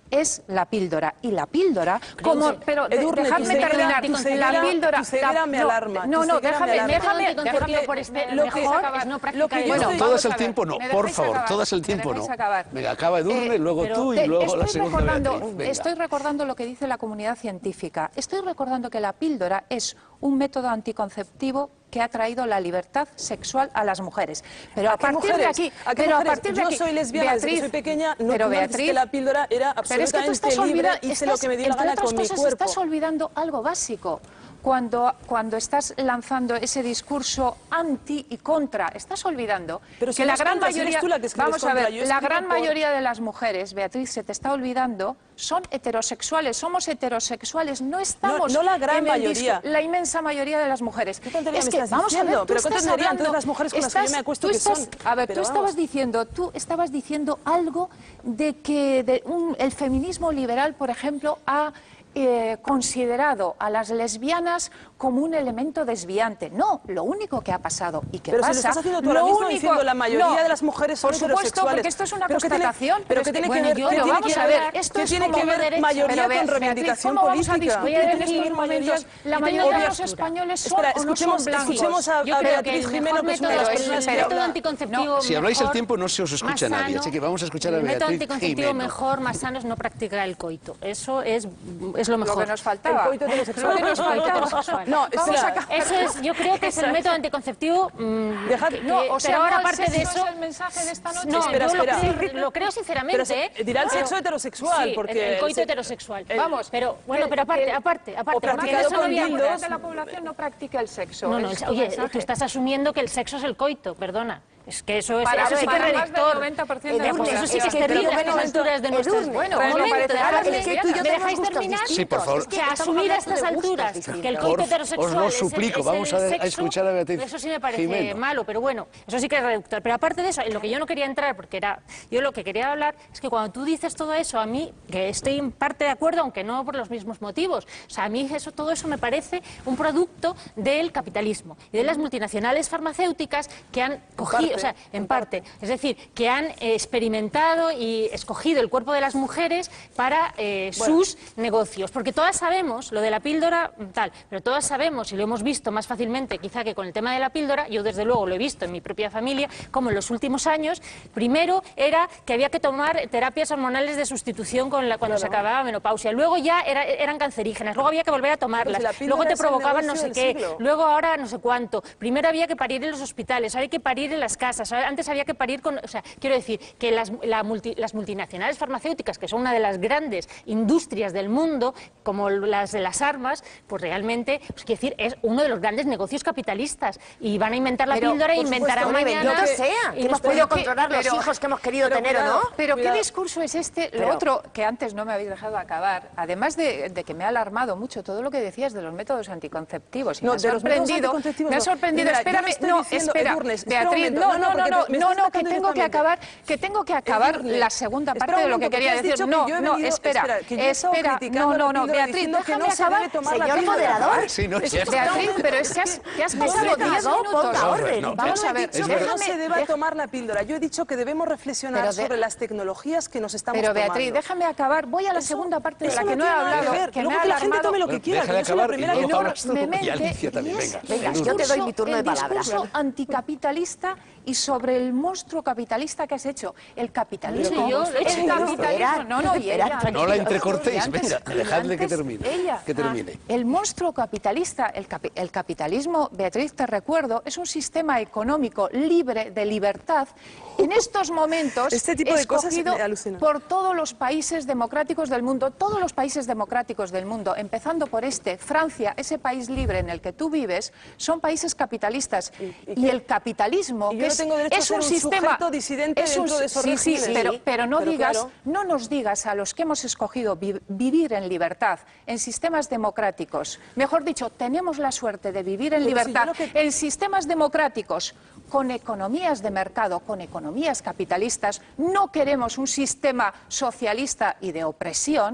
es la píldora. Y la píldora, como, pero de, Edurne, dejadme tu ceguera, terminar, tu la ceguera, píldora, tu ceguera la- me no, alarma, No, tu no, ceguera me déjame, alarma. déjame, Anticonceptivo déjame, por este- me- lo mejor que- es no lo practicar que el yo coito. estoy- Todas vamos el a ver, tiempo no, ¿me por dejáis favor, acabar? todas el ¿Me tiempo no. dejáis acabar? Venga, acaba Edurne, Eh, luego pero tú y te- luego la estoy segunda recordando, Beatriz. Venga. Estoy recordando lo que dice la comunidad científica. Estoy recordando que la píldora es un método anticonceptivo que ha traído la libertad sexual a las mujeres. Pero a, ¿A qué partir mujeres? de aquí, ¿A qué pero mujeres? a partir de Yo aquí, soy lesbiana desde que Beatriz, soy pequeña, no pero tú dices Beatriz, que la píldora era pero es que tú absolutamente estás libre olvidando, y sé lo que me dio la entre gana otras con mi cosas, cuerpo. estás olvidando algo básico. Cuando, cuando estás lanzando ese discurso anti y contra, estás olvidando Pero si que no la es gran contra, si eres mayoría, tú la que escribes vamos a contra, ver, yo la escribo gran por- mayoría de las mujeres, Beatriz, se te está olvidando, son heterosexuales, somos heterosexuales, no estamos no la gran en el mayoría. discu- la inmensa mayoría de las mujeres. ¿Qué tontería es me que estás vamos diciendo? a ver, tú Pero ¿qué estás tontería? hablando, Entonces las mujeres con las que yo me acuesto tú que estás- son. A ver, Pero tú estabas vamos. diciendo, tú estabas diciendo algo de que de un- el feminismo liberal, por ejemplo, ha eh, considerado a las lesbianas como un elemento desviante. No, lo único que ha pasado y que Pero si pasa... lo estás haciendo tú lo ahora mismo único- diciendo la mayoría no, de las mujeres son por supuesto, heterosexuales. porque esto es una Pero ¿qué tiene- constatación. pero es ¿qué tiene que bueno, ver- yo- qué pero tiene vamos que a ver- ver, esto qué es tiene como que ver derecha. mayoría Pero con Beatriz, reivindicación ¿cómo vamos a política? discutir Voy a en decir estos momentos mayorías la y mayoría tengo de los obvias. españoles son Espera, o no son escuchemos- blancos? escuchemos a- Yo a creo que Beatriz el Jimeno, mejor que es una método, de las pero- personas el que pero- método habla. anticonceptivo Si habláis el mejor, tiempo no se os escucha más nadie, sano, así que vamos a escuchar a el método Beatriz anticonceptivo Jimeno. mejor, más sano es no practicar el coito. Eso es, es lo mejor. Lo que nos faltaba. El coito heterosexual. Lo que nos El coito faltaba. heterosexual. No, Vamos espera. a acabar. Eso es, yo creo que es el método anticonceptivo. mm, Dejad- que- No, o sea, pero ahora no, el aparte de sexo eso, es el mensaje de esta noche. no, Espera, yo lo espera. creo, lo creo sinceramente. Pero se- ¿eh? dirá el Pero- sexo heterosexual, sí, porque el, el coito se- heterosexual. el- Vamos, pero bueno, que- pero aparte, que- aparte, aparte. o practicado porque eso no con había- dildos. de la población no practica el sexo. No, no, es el- tu oye, mensaje. tú estás asumiendo que el sexo es el coito, perdona. Es que eso es, Para- eso sí que es para más del redictor. noventa por ciento de la Edurne, eso sí que es población. terrible a Pero estas bueno, alturas de nuestras... Edurne, Bueno, pero un me momento, parece dejadme- que es que tú y yo ¿me tenemos dejáis gustos terminar? distintos. Sí, por favor. Es que Que estamos asumir a hablando estas de gustos alturas que el distintos. coito Por- heterosexual os lo es el- suplico, es el vamos a- a sexo, escuchar a Beatriz eso sí me parece Jimeno. malo, pero bueno, eso sí que es reductor. Pero aparte de eso, en lo que yo no quería entrar, porque era, yo lo que quería hablar es que cuando tú dices todo eso, a mí, que estoy en parte de acuerdo, aunque no por los mismos motivos, o sea, a mí eso, todo eso me parece un producto del capitalismo y de las multinacionales farmacéuticas que han cogido, o sea, en parte, es decir, que han eh, experimentado y escogido el cuerpo de las mujeres para eh, sus negocios. Porque todas sabemos, lo de la píldora, tal, pero todas sabemos, y lo hemos visto más fácilmente quizá que con el tema de la píldora, yo desde luego lo he visto en mi propia familia, como en los últimos años, primero era que había que tomar terapias hormonales de sustitución con la, cuando se acababa la menopausia, luego ya era- eran cancerígenas, luego había que volver a tomarlas, Pero si la píldora luego te es el provocaban no negocio sé del qué, siglo. luego ahora no sé cuánto, primero había que parir en los hospitales, ahora hay que parir en las casas, ahora- antes había que parir con... O sea, quiero decir que las, la multi- las multinacionales farmacéuticas, que son una de las grandes industrias del mundo, como las de las armas, pues realmente, pues, quiero decir, es uno de los grandes negocios capitalistas. Y van a inventar la Pero, píldora e por inventarán Hombre, mañana... bendito sea, y que nos hemos podido pero que- controlar los pero- hijos que hemos querido pero tener o cuidado. no. Pero Cuidado. ¿qué discurso es este? Lo Pero- otro que antes no me habéis dejado acabar, además de, de que me ha alarmado mucho todo lo que decías de los métodos anticonceptivos. Y No, me ha de los métodos sorprendido, anticonceptivos me ha no. sorprendido. Mira, yo Espérame, no estoy no, diciendo, espera, Edurne, espera un Beatriz, momento. no, No, no, porque no, te- me no, estás no, que sacando tengo que directamente. acabar, que tengo que acabar Edurne, la segunda espera parte un de lo que momento, quería porque has decir. dicho que No, yo he no, venido- espera, espera, que yo he estado espera, criticando no, la no, no, píldora Beatriz, diciendo que déjame no se acabar. debe tomar la Señor píldora. moderador. Sí, no, Es ya que está. Beatriz, pero es que has, te has pasado Beatriz, diez no, minutos. ponga orden. No, Vamos pero a ver, Yo he dicho es que verdad. no se deba déjame- tomar la píldora. Yo he dicho que debemos reflexionar Pero de- sobre las tecnologías que nos estamos Pero tomando. Beatriz, déjame acabar. Voy a la Eso- segunda parte de eso la no que no he tiene nada que hablado, ver. que Luego me ha que la gente alarmado. tome lo que quiera, Déjale que yo soy la acabar y primera luego que no- hablas tú. Y enormemente, Alicia también, y es venga. Venga, el yo te doy discurso- mi turno de palabra. El discurso anticapitalista y sobre el monstruo capitalista que has hecho. El capitalismo. Pero yo lo he hecho. el capitalismo. Esperad, No, no, y esperad, ella. tranquilo. No la Y entrecortéis, antes- venga, y dejadle que antes termine. ella. Que termine. Ah, el monstruo capitalista, el, capi- el capitalismo, Beatriz, te recuerdo, es un sistema económico libre de libertad. En estos momentos, Este tipo de cosas escogido me alucinan. por todos los países democráticos del mundo, todos los países democráticos del mundo, empezando por este, Francia, ese país libre en el que tú vives, son países capitalistas. Y, y el capitalismo, y yo que no es, tengo derecho a es ser un un sistema sujeto disidente es un- dentro de esos sí, sí, regímenes. pero, Sí, pero no pero digas, claro. no nos digas a los que hemos escogido vi- vivir en libertad, en sistemas democráticos. Mejor dicho, tenemos la suerte de vivir en Pero si yo libertad lo que- en sistemas democráticos, con economías de mercado, con economías capitalistas. No queremos un sistema socialista y de opresión.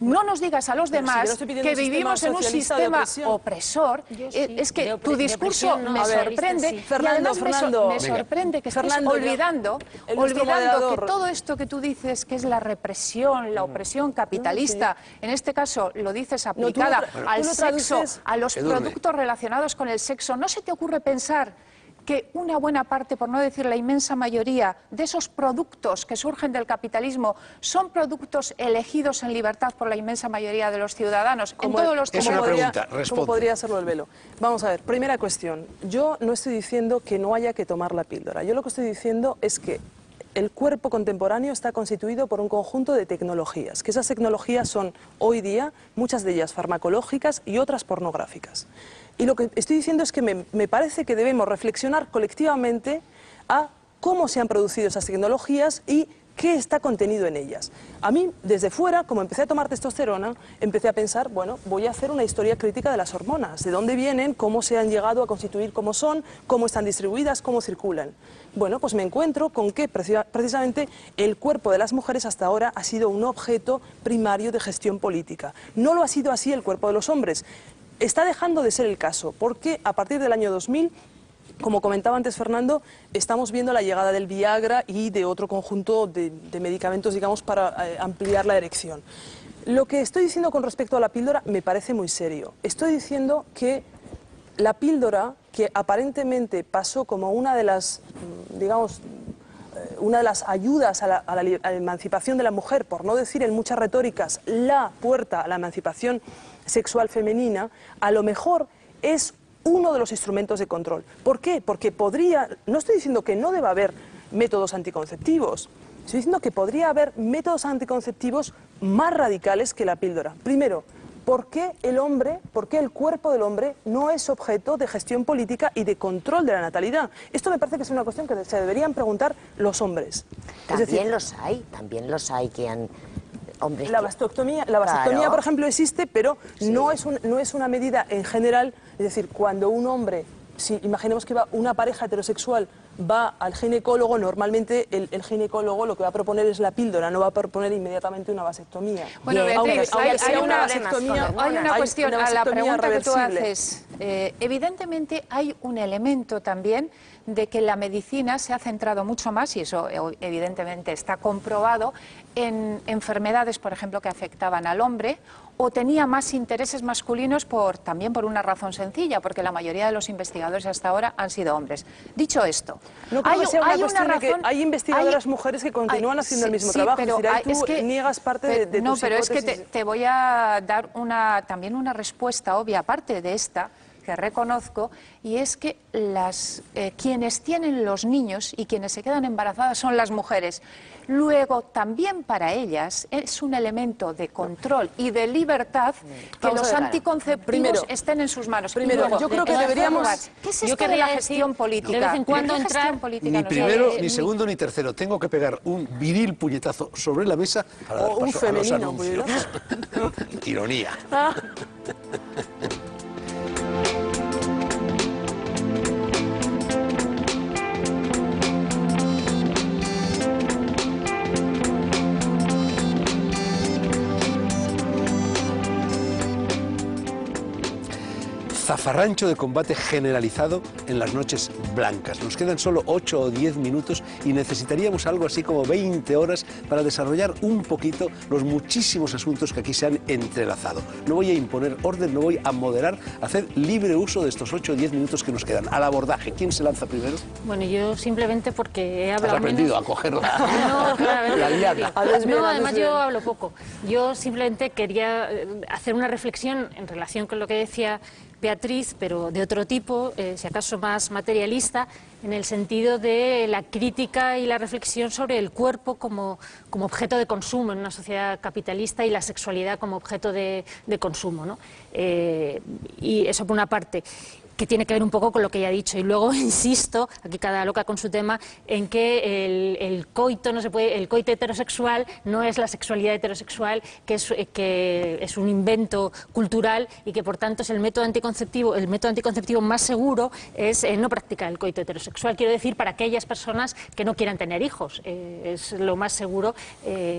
no nos digas a los Pero demás si yo no que vivimos en un sistema opresor. Yo sí, eh, es que de tu discurso no, me a ver, sorprende sí. y Fernando, además me, so- Fernando. me Venga. sorprende que estés Fernando, olvidando, el nuestro olvidando moderador. que todo esto que tú dices que es la represión, la opresión capitalista, en este caso lo dices No, tú lo aplicada tra- al tú lo sexo, traduces- a los Edurne. productos relacionados con el sexo, ¿no se te ocurre pensar que una buena parte, por no decir la inmensa mayoría, de esos productos que surgen del capitalismo son productos elegidos en libertad por la inmensa mayoría de los ciudadanos en ¿Cómo- todos los Es cómo una terrenos? podría- pregunta, responde. ¿Cómo podría hacerlo el velo? Vamos a ver, primera cuestión. Yo no estoy diciendo que no haya que tomar la píldora. Yo lo que estoy diciendo es que el cuerpo contemporáneo está constituido por un conjunto de tecnologías, que esas tecnologías son hoy día, muchas de ellas farmacológicas y otras pornográficas. Y lo que estoy diciendo es que me, me parece que debemos reflexionar colectivamente a cómo se han producido esas tecnologías y qué está contenido en ellas. A mí, desde fuera, como empecé a tomar testosterona, empecé a pensar, bueno, voy a hacer una historia crítica de las hormonas, de dónde vienen, cómo se han llegado a constituir, cómo son, cómo están distribuidas, cómo circulan. Bueno, pues me encuentro con que preci- precisamente el cuerpo de las mujeres hasta ahora ha sido un objeto primario de gestión política. No lo ha sido así el cuerpo de los hombres. Está dejando de ser el caso, porque a partir del año dos mil, como comentaba antes Fernando, estamos viendo la llegada del Viagra y de otro conjunto de, de medicamentos, digamos, para eh, ampliar la erección. Lo que estoy diciendo con respecto a la píldora me parece muy serio. Estoy diciendo que la píldora, que aparentemente pasó como una de las, digamos, eh, una de las ayudas a la, a la li- a la emancipación de la mujer, por no decir en muchas retóricas, la puerta a la emancipación sexual femenina, a lo mejor es uno de los instrumentos de control. ¿Por qué? Porque podría, no estoy diciendo que no deba haber métodos anticonceptivos, estoy diciendo que podría haber métodos anticonceptivos más radicales que la píldora. Primero, ¿por qué el hombre, por qué el cuerpo del hombre no es objeto de gestión política y de control de la natalidad? Esto me parece que es una cuestión que se deberían preguntar los hombres. Es También decir, los hay, también los hay que han... Hombres La que- vasectomía, la vasectomía Claro. por ejemplo, existe, pero no, es un- no es una medida en general. Es decir, cuando un hombre, si imaginemos que va una pareja heterosexual, va al ginecólogo, normalmente el, el ginecólogo lo que va a proponer es la píldora, no va a proponer inmediatamente una vasectomía. Bueno, Bien, Beatriz, aunque hay, sea hay un una, problema con hay hormonas. una Hay cuestión una a la vasectomía pregunta que tú reversible. haces. Eh, evidentemente hay un elemento también de que la medicina se ha centrado mucho más, y eso eh, evidentemente está comprobado, en enfermedades, por ejemplo, que afectaban al hombre, o tenía más intereses masculinos por, también por una razón sencilla, porque la mayoría de los investigadores hasta ahora han sido hombres. Dicho esto, No creo hay, que sea una hay cuestión de que razón- hay investigadoras hay- mujeres que continúan hay- haciendo el sí, mismo sí, trabajo. pero Es decir, ahí hay- tú es que- niegas parte de, de No, tus pero es que te, hipótesis. te voy a dar una, también una respuesta obvia, aparte de esta, que reconozco, y es que las, eh, quienes tienen los niños y quienes se quedan embarazadas son las mujeres. Luego, también para ellas es un elemento de control y de libertad que Vamos a los ver. anticonceptivos Primero- estén en sus manos. Y primero, luego, yo creo que en tercer deberíamos- lugar, ¿qué es yo esto de querría la decir, gestión política? de vez en cuando ¿Qué gestión entrar- política Ni nos primero, lleva? ni segundo, ni tercero. Tengo que pegar un viril puñetazo sobre la mesa para dar O un paso a los femenino anuncios. Ironía. Zafarrancho de combate generalizado en las noches blancas. Nos quedan solo ocho o diez minutos y necesitaríamos algo así como veinte horas para desarrollar un poquito los muchísimos asuntos que aquí se han entrelazado. No voy a imponer orden, no voy a moderar, a hacer libre uso de estos ocho o diez minutos que nos quedan. Al abordaje, ¿quién se lanza primero? Bueno, yo simplemente porque he Has hablado aprendido menos. a cogerla. No, claramente. La liana. A desviar, No, a además desviar. yo hablo poco. Yo simplemente quería eh, hacer una reflexión en relación con lo que decía Beatriz, pero de otro tipo, eh, si acaso más materialista, en el sentido de la crítica y la reflexión sobre el cuerpo como, como objeto de consumo en una sociedad capitalista y la sexualidad como objeto de, de consumo, ¿no? Eh, y eso por una parte. que tiene que ver un poco con lo que ya he dicho. Y luego insisto, aquí cada loca con su tema, en que el, el coito no se puede, el coito heterosexual no es la sexualidad heterosexual, que es, que es un invento cultural y que por tanto es el método anticonceptivo, el método anticonceptivo más seguro es eh, no practicar el coito heterosexual. Quiero decir, para aquellas personas que no quieran tener hijos, eh, es lo más seguro, eh,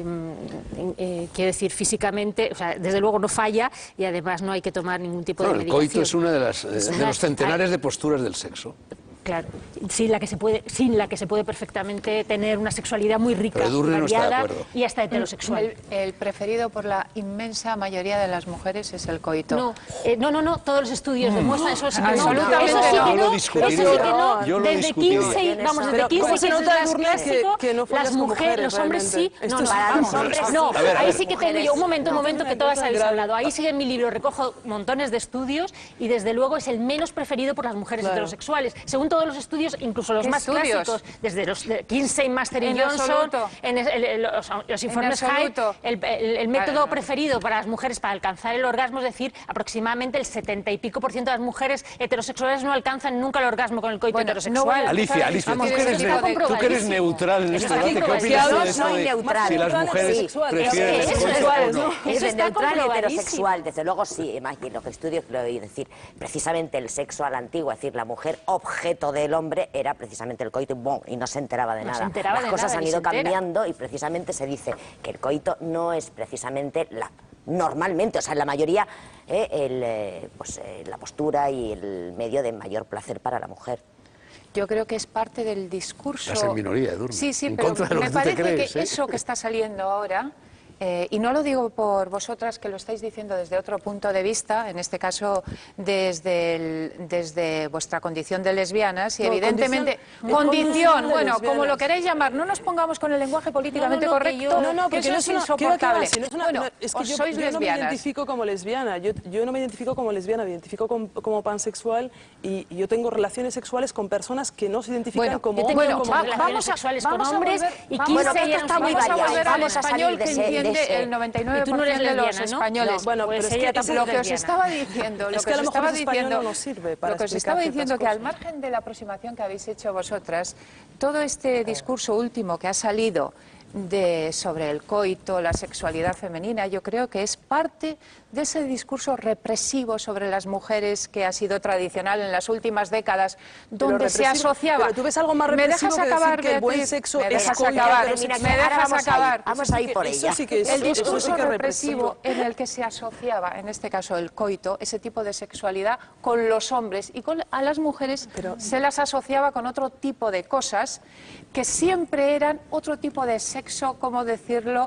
eh, quiero decir, físicamente, o sea, desde luego no falla y además no hay que tomar ningún tipo no, de medicación. El coito es una de, las, eh, Es de una, los centenares hay, de posturas del sexo. Claro, sin la que se puede, sin la que se puede perfectamente tener una sexualidad muy rica, Edurne no está de variada acuerdo. y hasta heterosexual. El, el preferido por la inmensa mayoría de las mujeres es el coito. No, eh, no, no, no, todos los estudios mm. demuestran eso, sí que absolutamente no. Eso sí no. que no, Yo lo discutiría, eso sí que no. yo lo Desde discutiría. quince, vamos, desde Pero quince, ¿cómo se que es nota, más Edurne, clásico, que- que no follas las con mujeres, mujeres, los hombres sí. realmente? No, no, Esto es- vamos, los hombres no, A ver, a ahí ver. sí que tengo yo, un momento, un momento, que todas habéis grave. hablado. Ahí sí en mi libro recojo montones de estudios y desde luego es el menos preferido por las mujeres Claro. heterosexuales. Según todos los estudios, incluso los ¿Qué más estudios? clásicos, desde los de Kinsey, Master y En Johnson, absoluto. en el- el- los, los informes Hyde, absoluto. el, el- el método Vale. preferido para las mujeres para alcanzar el orgasmo, es decir, aproximadamente el setenta y pico por ciento de las mujeres heterosexuales no alcanzan nunca el orgasmo con el coito Bueno, heterosexual. no voy a Alicia, Alicia, Vamos, tú que, eso eres, está ne- tú que eres comprobadísimo. neutral en Eso este está debate, ¿qué comprobadísimo. opinas tú de Yo esto soy de neutral. si las Neutral mujeres sexual. prefieren Es el que coito eso o igual, no? ¿no? Es Eso de está neutral y comprobadísimo. heterosexual, desde luego sí, imagínate los estudios que lo oí decir, precisamente el sexo a la antigua, es decir, la mujer objeto del hombre era precisamente el coito y, bon, y no se enteraba de No nada. se enteraba Las de cosas nada, han ni ido se entera. cambiando y precisamente se dice que el coito no es precisamente la normalmente, o sea, en la mayoría eh, el, eh, pues, eh, la postura y el medio de mayor placer para la mujer. Yo creo que es parte del discurso. Estás en minoría, Edurne. Sí, sí, En pero contra de lo me que tú te parece crees, que ¿eh? eso que está saliendo ahora, eh, y no lo digo por vosotras que lo estáis diciendo desde otro punto de vista, en este caso desde, el- desde vuestra condición de lesbianas, y No, evidentemente condición- condición, condición de bueno, como lesbianas. lo queréis llamar, no nos pongamos con el lenguaje políticamente No, no, no, que correcto, yo- No, no, que porque eso no es es una, ¿qué va, qué va? insoportable. Si no es una- Bueno, no, es que os yo, sois yo no me lesbianas. identifico como lesbiana, yo, yo no me identifico como lesbiana, me identifico como, como pansexual y, y yo tengo relaciones sexuales con personas que no se identifican Bueno, como yo tengo hombres bueno, o como muchas va- mujeres. relaciones vamos a- sexuales vamos con a hombres volver- y vamos- quince Bueno, eran está muy Vamos a variado, volver al vamos a salir español de que ese- de entiende ese- el noventa y nueve Y tú no por eres ciento de los lesbiana, ¿no? españoles. No, bueno, Pues pero es ella que tampoco ese- Lo que os lesbiana. estaba diciendo, lo Es que que a os lo mejor estaba ese español diciendo, no nos sirve para lo que os explicar estaba ciertas diciendo que al cosas. margen de la aproximación que habéis hecho vosotras, todo este discurso último que ha salido de, sobre el coito, la sexualidad femenina, yo creo que es parte de ese discurso represivo sobre las mujeres que ha sido tradicional en las últimas décadas, donde se represivo, asociaba... pero tú ves algo más ¿Me represivo dejas que decir acabar, que el buen Beatriz? sexo ¿Me es dejas coito, acabar? pero mira, ¿Me ahora dejas vamos a ir, acabar? vamos a ir por Eso ella. sí que es- El eso sí discurso que es represivo represivo. en el que se asociaba, en este caso el coito, ese tipo de sexualidad con los hombres y con, a las mujeres Pero- se las asociaba con otro tipo de cosas que siempre eran otro tipo de sexo, ¿cómo decirlo?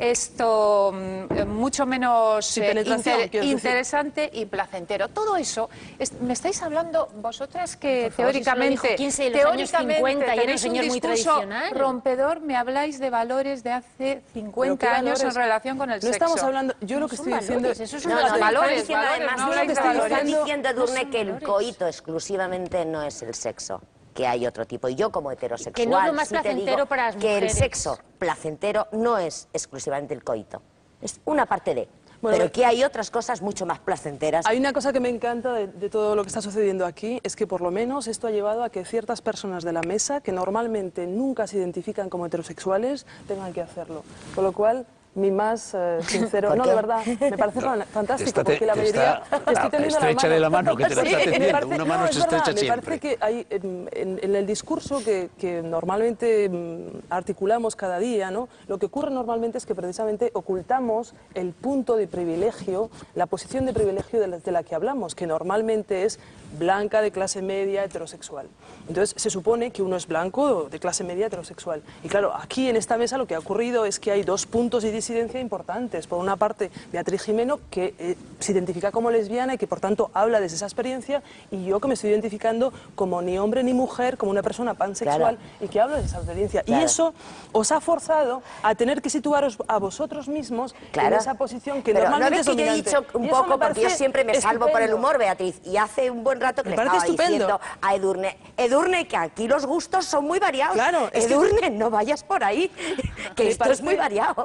Esto mm, mucho menos Sin eh, penetración, inter- quieres decir. interesante y placentero. Todo eso, es- me estáis hablando vosotras que Por favor, si eso lo teóricamente, dijo quince en los años teóricamente cincuenta y era un tenéis señor muy discurso tradicional. rompedor, me habláis de valores de hace Pero cincuenta ¿qué años en valores? relación con el No sexo. estamos hablando, yo lo que son estoy diciendo valores, eso es No, una no, cosa. valores, están diciendo valores, además, no lo habláis que de están valores. diciendo, Edurne, son que el valores. coito exclusivamente no es el sexo, que hay otro tipo. Y yo como heterosexual Que no es lo más sí te placentero digo para las que el mujeres. sexo placentero no es exclusivamente el coito, es una parte de, Bueno, pero que hay otras cosas mucho más placenteras. Hay una cosa que me encanta de, de todo lo que está sucediendo aquí, es que por lo menos esto ha llevado a que ciertas personas de la mesa, que normalmente nunca se identifican como heterosexuales, tengan que hacerlo. Con lo cual, mi más eh, sincero... ¿Por No, qué? de verdad, me parece fan- fantástico, Está- porque la te mayoría... está- te estoy tendiendo estréchale la mano, que te la está me tendiendo. parece- Una mano no, se es verdad, estrecha me siempre. parece que hay en, en- en el discurso que, que normalmente mm, articulamos cada día, ¿no? Lo que ocurre normalmente es que precisamente ocultamos el punto de privilegio, la posición de privilegio de la, de la que hablamos, que normalmente es blanca, de clase media, heterosexual. Entonces se supone que uno es blanco, de clase media, heterosexual. Y claro, aquí en esta mesa lo que ha ocurrido es que hay dos puntos de disidencia importantes. Por una parte, Beatriz Jimeno, que eh, se identifica como lesbiana y que por tanto habla desde esa experiencia, y yo que me estoy identificando como ni hombre ni mujer, como una persona pansexual, Claro. y que hablo desde esa experiencia. Claro. Y eso os ha forzado a tener que situaros a vosotros mismos Claro. en esa posición que Pero no normalmente ves que es yo he dominante. dicho un Y eso me poco, porque yo parece siempre me salvo por el estupendo. humor, Beatriz, y hace un buen rato que Me le parece estaba estupendo. diciendo a Edurne, Edurne, que aquí los gustos son muy variados. Claro, es que- Edurne, no vayas por ahí, que Me esto es parece- muy variado. me- a mí me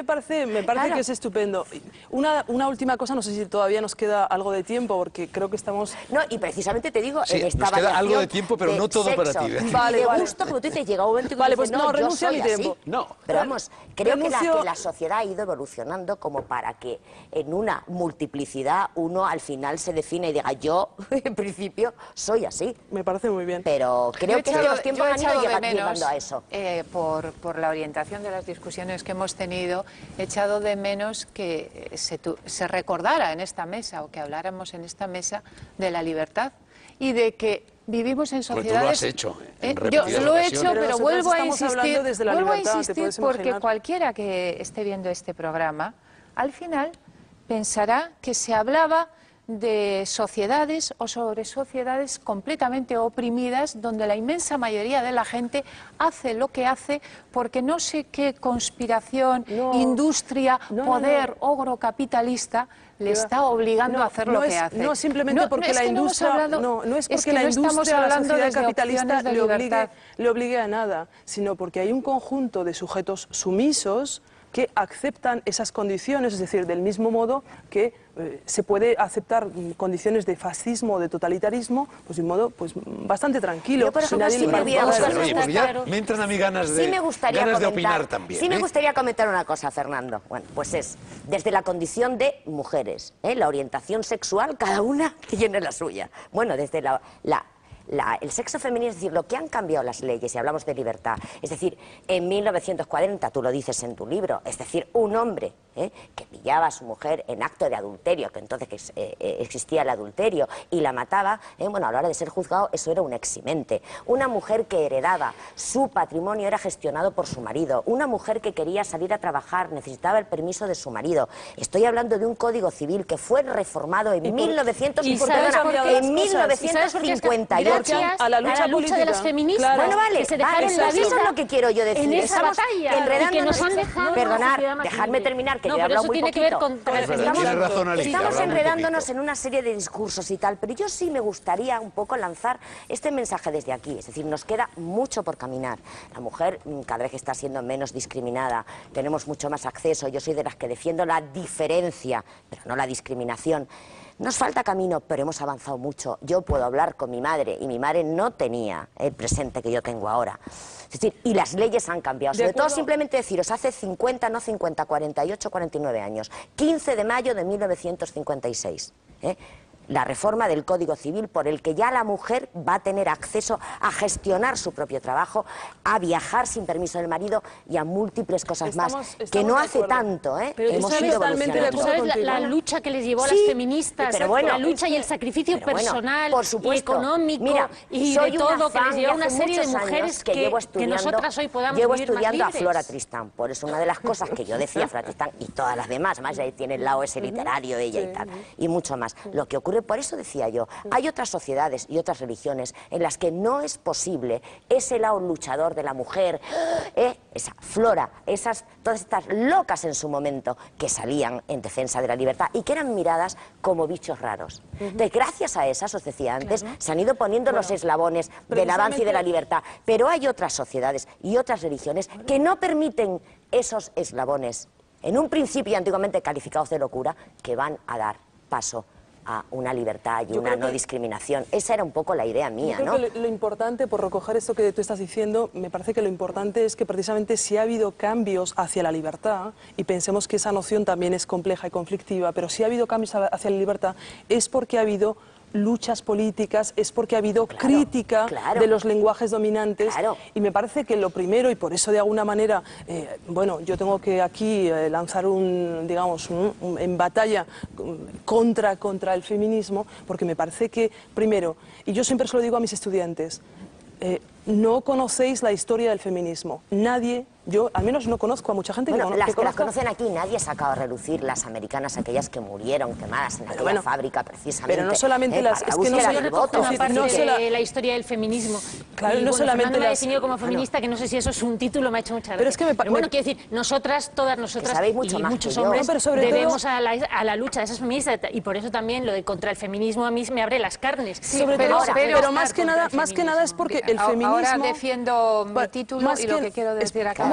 parece, me parece Claro. que es estupendo. Una, una última cosa, no sé si todavía nos queda algo de tiempo, porque creo que estamos... No, y precisamente te digo, Sí, en esta nos queda algo variación de tiempo, pero no todo sexo para ti, ¿eh? y Vale, de vale. gusto, como tú dices, llega un momento que Vale, dices, pues no, yo renuncio a soy mi así. tiempo. No. Pero vamos, creo que la, Renuncio- que la sociedad ha ido evolucionando como para que en una multiplicidad uno al final se define y diga, yo en principio soy así. Me parece muy bien. Pero creo Yo he que, echado- que los tiempos yo he han ido echado de llega- menos, llegando a eso. eh, por, por la orientación de las discusiones que hemos tenido, he echado de menos que se, tu- se recordara en esta mesa o que habláramos en esta mesa de la libertad y de que vivimos en Porque tú lo sociedades... has hecho, en Eh, yo repetidas lo he ocasiones. hecho, Pero pero nosotros vuelvo a estamos insistir, hablando desde la vuelvo a libertad, te insistir puedes porque imaginar. cualquiera que esté viendo este programa, al final pensará que se hablaba de sociedades o sobre sociedades completamente oprimidas donde la inmensa mayoría de la gente hace lo que hace porque no sé qué conspiración, No. industria, No, no, poder no. ogro capitalista le Lleva- está obligando No, a hacer no lo es- que hace. no simplemente porque es la que no hemos industria, hablado- no, no es porque que la no estamos industria, la hablando sociedad desde capitalista opciones de le obligue, libertad. le obligue a nada, sino porque hay un conjunto de sujetos sumisos que aceptan esas condiciones, es decir, del mismo modo que eh, se puede aceptar mm, condiciones de fascismo o de totalitarismo, pues de un modo pues bastante tranquilo. Yo, por y ejemplo, nadie sí le me importa. hubiera Vamos a ver, gustado- oye, pues ya Claro. me entran a mí ganas de, Sí me gustaría ganas de comentar, opinar también. sí me ¿eh? gustaría comentar una cosa, Fernando. Bueno, pues es desde la condición de mujeres, ¿eh? La orientación sexual, cada una tiene la suya. Bueno, desde la, la- la- el sexo femenino, es decir, lo que han cambiado las leyes, y hablamos de libertad, es decir, en mil novecientos cuarenta, tú lo dices en tu libro, es decir, un hombre ¿eh? que pillaba a su mujer en acto de adulterio, que entonces eh, eh, existía el adulterio, y la mataba, ¿eh? bueno, a la hora de ser juzgado, eso era un eximente. Una mujer que heredaba, su patrimonio era gestionado por su marido. Una mujer que quería salir a trabajar, necesitaba el permiso de su marido. Estoy hablando de un código civil que fue reformado en por- mil novecientos ¿y sabes perdona, por qué? en ¿Y sabes mil novecientos cincuenta y ocho. Gracias a la lucha de política. las feministas, Claro. Bueno, vale, que se vale, dejaron la pues vida eso es lo que quiero yo decir. en esa Estamos batalla, enredándonos- y que nos han dejado una Perdonar, sociedad más dejadme libre. terminar, que No, yo he pero hablado eso muy tiene que ver poquito. con- con Es el verdad, feminismo. tienes razón, Alicia, Estamos habla muy enredándonos poquito. en una serie de discursos y tal, pero yo sí me gustaría un poco lanzar este mensaje desde aquí. Es decir, nos queda mucho por caminar. La mujer mm, cada vez está siendo menos discriminada, tenemos mucho más acceso. Yo soy de las que defiendo la diferencia, pero no la discriminación. Nos falta camino, pero hemos avanzado mucho. Yo puedo hablar con mi madre y mi madre no tenía el presente que yo tengo ahora. Es decir, y las leyes han cambiado. De Sobre todo, acuerdo. simplemente deciros, hace cincuenta, no cincuenta, cuarenta y ocho, cuarenta y nueve años, quince de mayo de mil novecientos cincuenta y seis. ¿eh? La reforma del Código Civil por el que ya la mujer va a tener acceso a gestionar su propio trabajo, a viajar sin permiso del marido y a múltiples cosas Estamos- más, que estamos no de hace acuerdo. tanto, ¿eh? Pero tú hemos sabes ido totalmente de evolucionando. ¿Tú sabes la, contigo. la lucha que les llevó a Sí, las feministas? pero bueno, la lucha y el sacrificio pero bueno, personal por y supuesto. económico Mira, y soy de una todo que fan les de llevó a una hace serie de muchos mujeres años que, llevo que estudiando, nosotras hoy podamos llevo vivir más estudiando a libres. Flora Tristán. Por eso una de las cosas que yo decía, Flora Tristán, y todas las demás, además ahí tiene el lado ese literario ella y tal, y mucho más. Lo que ocurre, por eso decía yo, hay otras sociedades y otras religiones en las que no es posible ese lado luchador de la mujer, ¿eh? esa Flora, esas, todas estas locas en su momento que salían en defensa de la libertad y que eran miradas como bichos raros. Entonces, gracias a esas, os decía antes, se han ido poniendo los eslabones del avance y de la libertad, pero hay otras sociedades y otras religiones que no permiten esos eslabones, en un principio antiguamente calificados de locura, que van a dar paso a una libertad y Yo una creo no que- discriminación. Esa era un poco la idea Yo mía, creo ¿no? que lo, lo importante, por recoger esto que tú estás diciendo, me parece que lo importante es que precisamente si ha habido cambios hacia la libertad, y pensemos que esa noción también es compleja y conflictiva, pero si ha habido cambios a- hacia la libertad, es porque ha habido luchas políticas, es porque ha habido Claro, crítica claro. de los lenguajes dominantes, Claro. y me parece que lo primero, y por eso de alguna manera, eh, bueno, yo tengo que aquí eh, lanzar un, digamos, un- un- en batalla um, contra, contra el feminismo, porque me parece que, primero, y yo siempre se lo digo a mis estudiantes, eh, no conocéis la historia del feminismo. Nadie, yo al menos no conozco a mucha gente Bueno, que, cono- las que que las conozca. conocen aquí, nadie ha sacado a relucir las americanas, aquellas que murieron quemadas en aquella bueno, fábrica precisamente. pero no solamente ¿eh? las- para es la que no búsqueda solo del recoge voto. Una Es parte decir, no de sola- la historia del feminismo. Claro, y no bueno, solamente Fernando me ha las- definido como feminista, que no sé si eso es un título, me ha hecho mucha gracia. Pero es que me pa- bueno, me- quiero decir, nosotras, todas nosotras sabéis mucho y más muchos que yo. hombres No, pero sobre debemos todo- a, la, a la lucha de esas feministas, y por eso también lo de contra el feminismo a mí me abre las carnes. Sobre pero- todo, pero- pero más que nada, más que nada es porque el A- feminismo... Ahora defiendo mi Pa- título más y lo que- que quiero es- decir a un cambio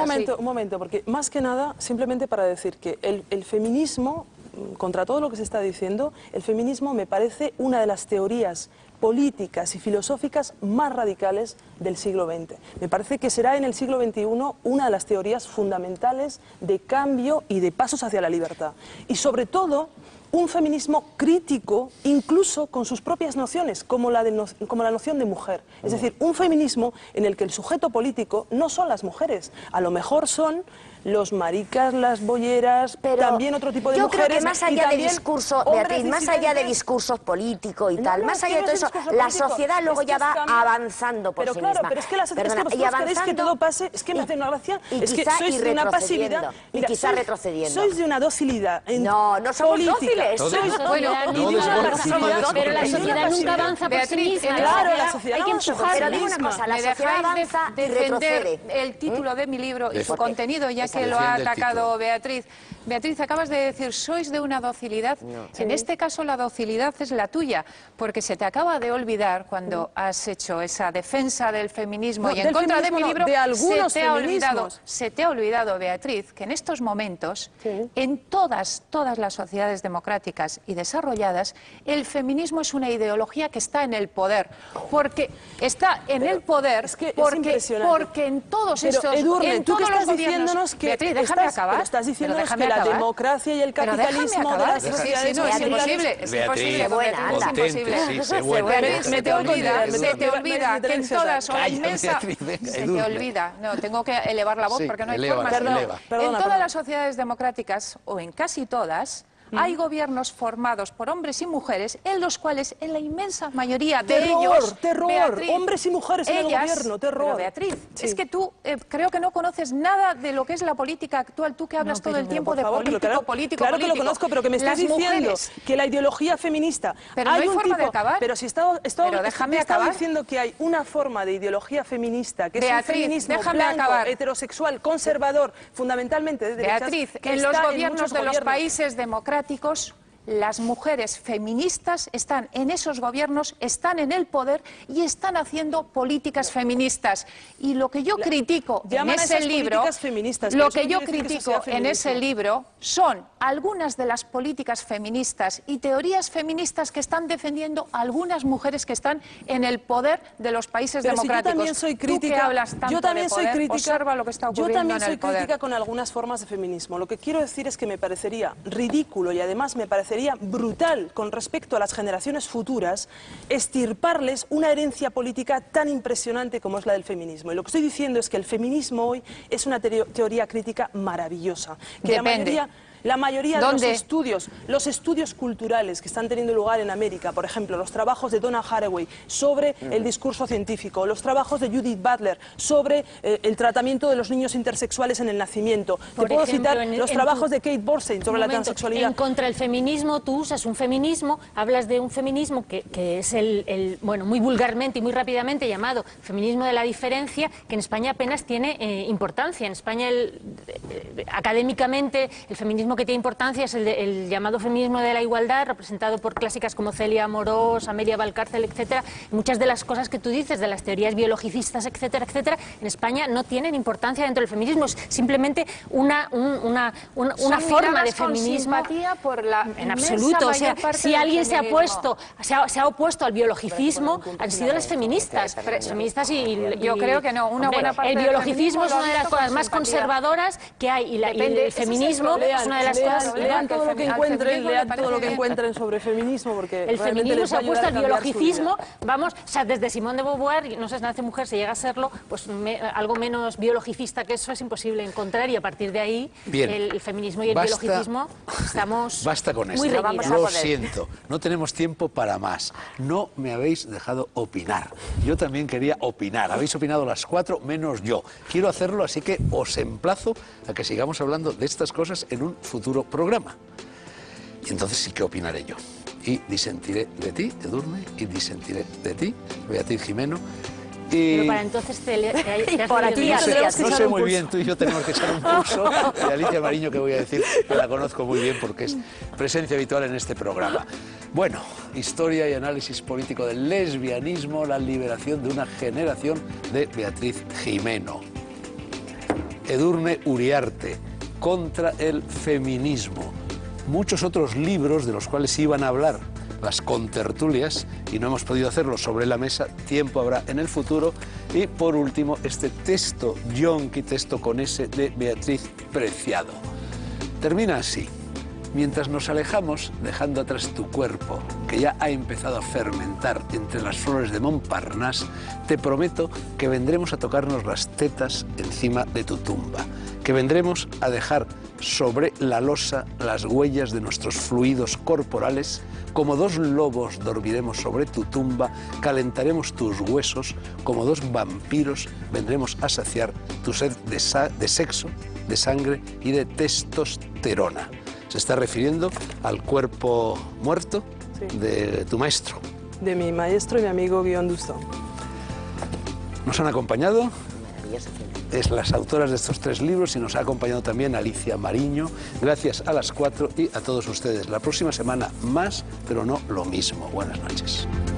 momento, así. un momento, porque más que nada, simplemente para decir que el, el feminismo, contra todo lo que se está diciendo, el feminismo me parece una de las teorías políticas y filosóficas más radicales del siglo veinte. Me parece que será en el siglo veintiuno una de las teorías fundamentales de cambio y de pasos hacia la libertad. Y sobre todo, un feminismo crítico, incluso con sus propias nociones, como la, de no, como la noción de mujer. Es decir, un feminismo en el que el sujeto político no son las mujeres, a lo mejor son los maricas, las bolleras, pero también otro tipo de yo mujeres. Yo creo que más allá de discurso, Beatriz, más allá de discursos políticos y no, tal, no, más allá de todo eso, político. La sociedad luego es ya va cambia. avanzando por pero sí claro, misma. Pero es que la sociedad, Perdona, es que vosotros queréis que todo pase, es que me y, hace una gracia, y es que quizá, sois y de una pasividad. y Mira, quizá sois, retrocediendo. Sois de una docilidad en No, no somos política. dóciles. Sois, Bueno, no, ni de una no, pasividad, no, pero la ni de una sociedad nunca pasividad. avanza por sí Beatriz, misma. claro, La la sociedad sociedad hay que no avanza por sí empujarla. Pero digo una cosa, la ¿Me sociedad dejáis avanza de y defender retrocede? el título de mi libro y su Porque contenido, ya que Defiende lo ha el atacado título. Beatriz? Beatriz, acabas de decir, sois de una docilidad. No. En este caso la docilidad es la tuya, porque se te acaba de olvidar cuando has hecho esa defensa del feminismo No, y en del contra de mi feminismo no, libro, de algunos se te ha olvidado, feminismos. se te ha olvidado, Beatriz, que en estos momentos, Sí. en todas, todas las sociedades democráticas y desarrolladas, el feminismo es una ideología que está en el poder, porque está en Pero el poder, es que es porque, impresionante. porque en todos Pero, estos, Edurne, en tú que todos los estás gobiernos, diciéndonos que Beatriz, déjame estás, acabar, pero estás pero diciéndonos déjame que la acabar. democracia y el Pero déjame capitalismo de acabar. las Sí, sí, sociedades sí, no, es occidentales- imposible, es Beatriz, imposible, buena, Beatriz, es anda. imposible. Contente, sí, sé Se buena. buena. Beatriz, se te Tengo que olvida, olvidar, se te Edurne, olvida me que en interesa. todas, o la Calla, inmensa, Beatriz, venga, se te Edurne. olvida, no, tengo que elevar la voz Sí, porque no hay eleva, forma. perdona, sino perdona, en todas perdona. las sociedades democráticas, o en casi todas, hay gobiernos formados por hombres y mujeres en los cuales, en la inmensa mayoría de Terror, ellos... terror, Beatriz, hombres y mujeres en el ellas- gobierno, terror. Pero Beatriz, Sí. es que tú eh, creo que no conoces nada de lo que es la política actual. Tú que hablas No, todo pero- el tiempo Por de favor, pero político, claro, político, claro que lo político. conozco, pero que me estás Las diciendo mujeres, que la ideología feminista... Pero no hay un forma de tipo, acabar. Pero si estaba, estaba, Pero déjame te estaba acabar. diciendo que hay una forma de ideología feminista, que Beatriz, es un feminismo déjame blanco, acabar. heterosexual, conservador, fundamentalmente de derechas, Beatriz, que en los está gobiernos muchos de los gobiernos. países democráticos, las mujeres feministas están en esos gobiernos, están en el poder y están haciendo políticas feministas. Y lo que yo La- critico en llaman a ese esas libro, políticas feministas, lo pero eso que no yo quiere decir que eso critico sea en ese feminismo. libro son algunas de las políticas feministas y teorías feministas que están defendiendo algunas mujeres que están en el poder de los países Pero si yo democráticos. también soy Tú que crítica, hablas tanto yo también de soy poder, crítica, observa lo que está yo ocurriendo también en soy el poder. crítica con algunas formas de feminismo. Lo que quiero decir es que me parecería ridículo y además me parecería brutal con respecto a las generaciones futuras estirparles una herencia política tan impresionante como es la del feminismo. Y lo que estoy diciendo es que el feminismo hoy es una teo- teoría crítica maravillosa, que la Depende. mayoría La mayoría de los ¿Dónde? estudios, los estudios culturales que están teniendo lugar en América, por ejemplo, los trabajos de Donna Haraway sobre el discurso científico, los trabajos de Judith Butler sobre eh, el tratamiento de los niños intersexuales en el nacimiento. Por Te puedo ejemplo, citar en- los en trabajos tu- de Kate Borstein sobre Un la momento, transexualidad. En contra del feminismo, tú usas un feminismo, hablas de un feminismo que, que es el, el, bueno, muy vulgarmente y muy rápidamente llamado feminismo de la diferencia, que en España apenas tiene eh, importancia. En España, el, eh, académicamente, el feminismo que tiene importancia es el, de- el llamado feminismo de la igualdad, representado por clásicas como Celia Amorós, Amelia Valcárcel, etcétera. Muchas de las cosas que tú dices, de las teorías biologicistas, etcétera, etcétera, en España no tienen importancia dentro del feminismo. Es simplemente una, un- una, una, Son una forma miradas de con feminismo. simpatía por la En inmensa absoluto, o sea, mayor parte si del alguien se ha feminismo. puesto, se ha, se ha opuesto al biologicismo, han sido las feministas, las feministas y, y- Yo creo que no, una hombre, buena parte el del biologicismo feminismo es lo una ha de las visto cosas con más simpatía. conservadoras que hay y, la- y Depende, el ese es el feminismo problema. es una de las lean, cosas. lean que todo el lo que femi- al encuentren, feminismo le lean todo lo parece que bien. encuentren sobre feminismo, porque El realmente feminismo les se va ha a ayudar opuesto a al cambiar su biologicismo, vida. vamos, o sea, desde Simone de Beauvoir, y no sé si nace mujer, se llega a serlo, pues me- algo menos biologicista que eso es imposible encontrar y a partir de ahí Bien. el, el feminismo y el Basta- biologicismo estamos Basta con muy esto. reñidas. Lo siento, no tenemos tiempo para más. No me habéis dejado opinar. Yo también quería opinar. Habéis opinado las cuatro menos yo. Quiero hacerlo, así que os emplazo a que sigamos hablando de estas cosas en un futuro programa. Y entonces sí que opinaré yo. Y disentiré de ti, Edurne, y disentiré de ti, Beatriz Jimeno. Y... Pero para entonces te, le- te, te has por leído aquí bien. ya No sé, tendríamos que no echar sé un muy curso. bien, tú y yo tenemos que echar un curso de Alicia Mariño, que voy a decir que la conozco muy bien porque es presencia habitual en este programa. Bueno, historia y análisis político del lesbianismo, la liberación de una generación de Beatriz Jimeno. Edurne Uriarte, Contra el feminismo. Muchos otros libros de los cuales iban a hablar las contertulias y no hemos podido hacerlo sobre la mesa, tiempo habrá en el futuro. Y por último, este texto, yonki, texto con S, de Beatriz Preciado. Termina así: mientras nos alejamos, dejando atrás tu cuerpo, que ya ha empezado a fermentar entre las flores de Montparnasse, te prometo que vendremos a tocarnos las tetas encima de tu tumba, que vendremos a dejar sobre la losa las huellas de nuestros fluidos corporales. Como dos lobos dormiremos sobre tu tumba, calentaremos tus huesos, como dos vampiros vendremos a saciar tu sed de, sa de sexo, de sangre y de testosterona. Se está refiriendo al cuerpo muerto, sí, de tu maestro. De mi maestro y mi amigo Guillaume Duston. Nos han acompañado es las autoras de estos tres libros y nos ha acompañado también Alicia Mariño. Gracias a las cuatro y a todos ustedes. La próxima semana más, pero no lo mismo. Buenas noches.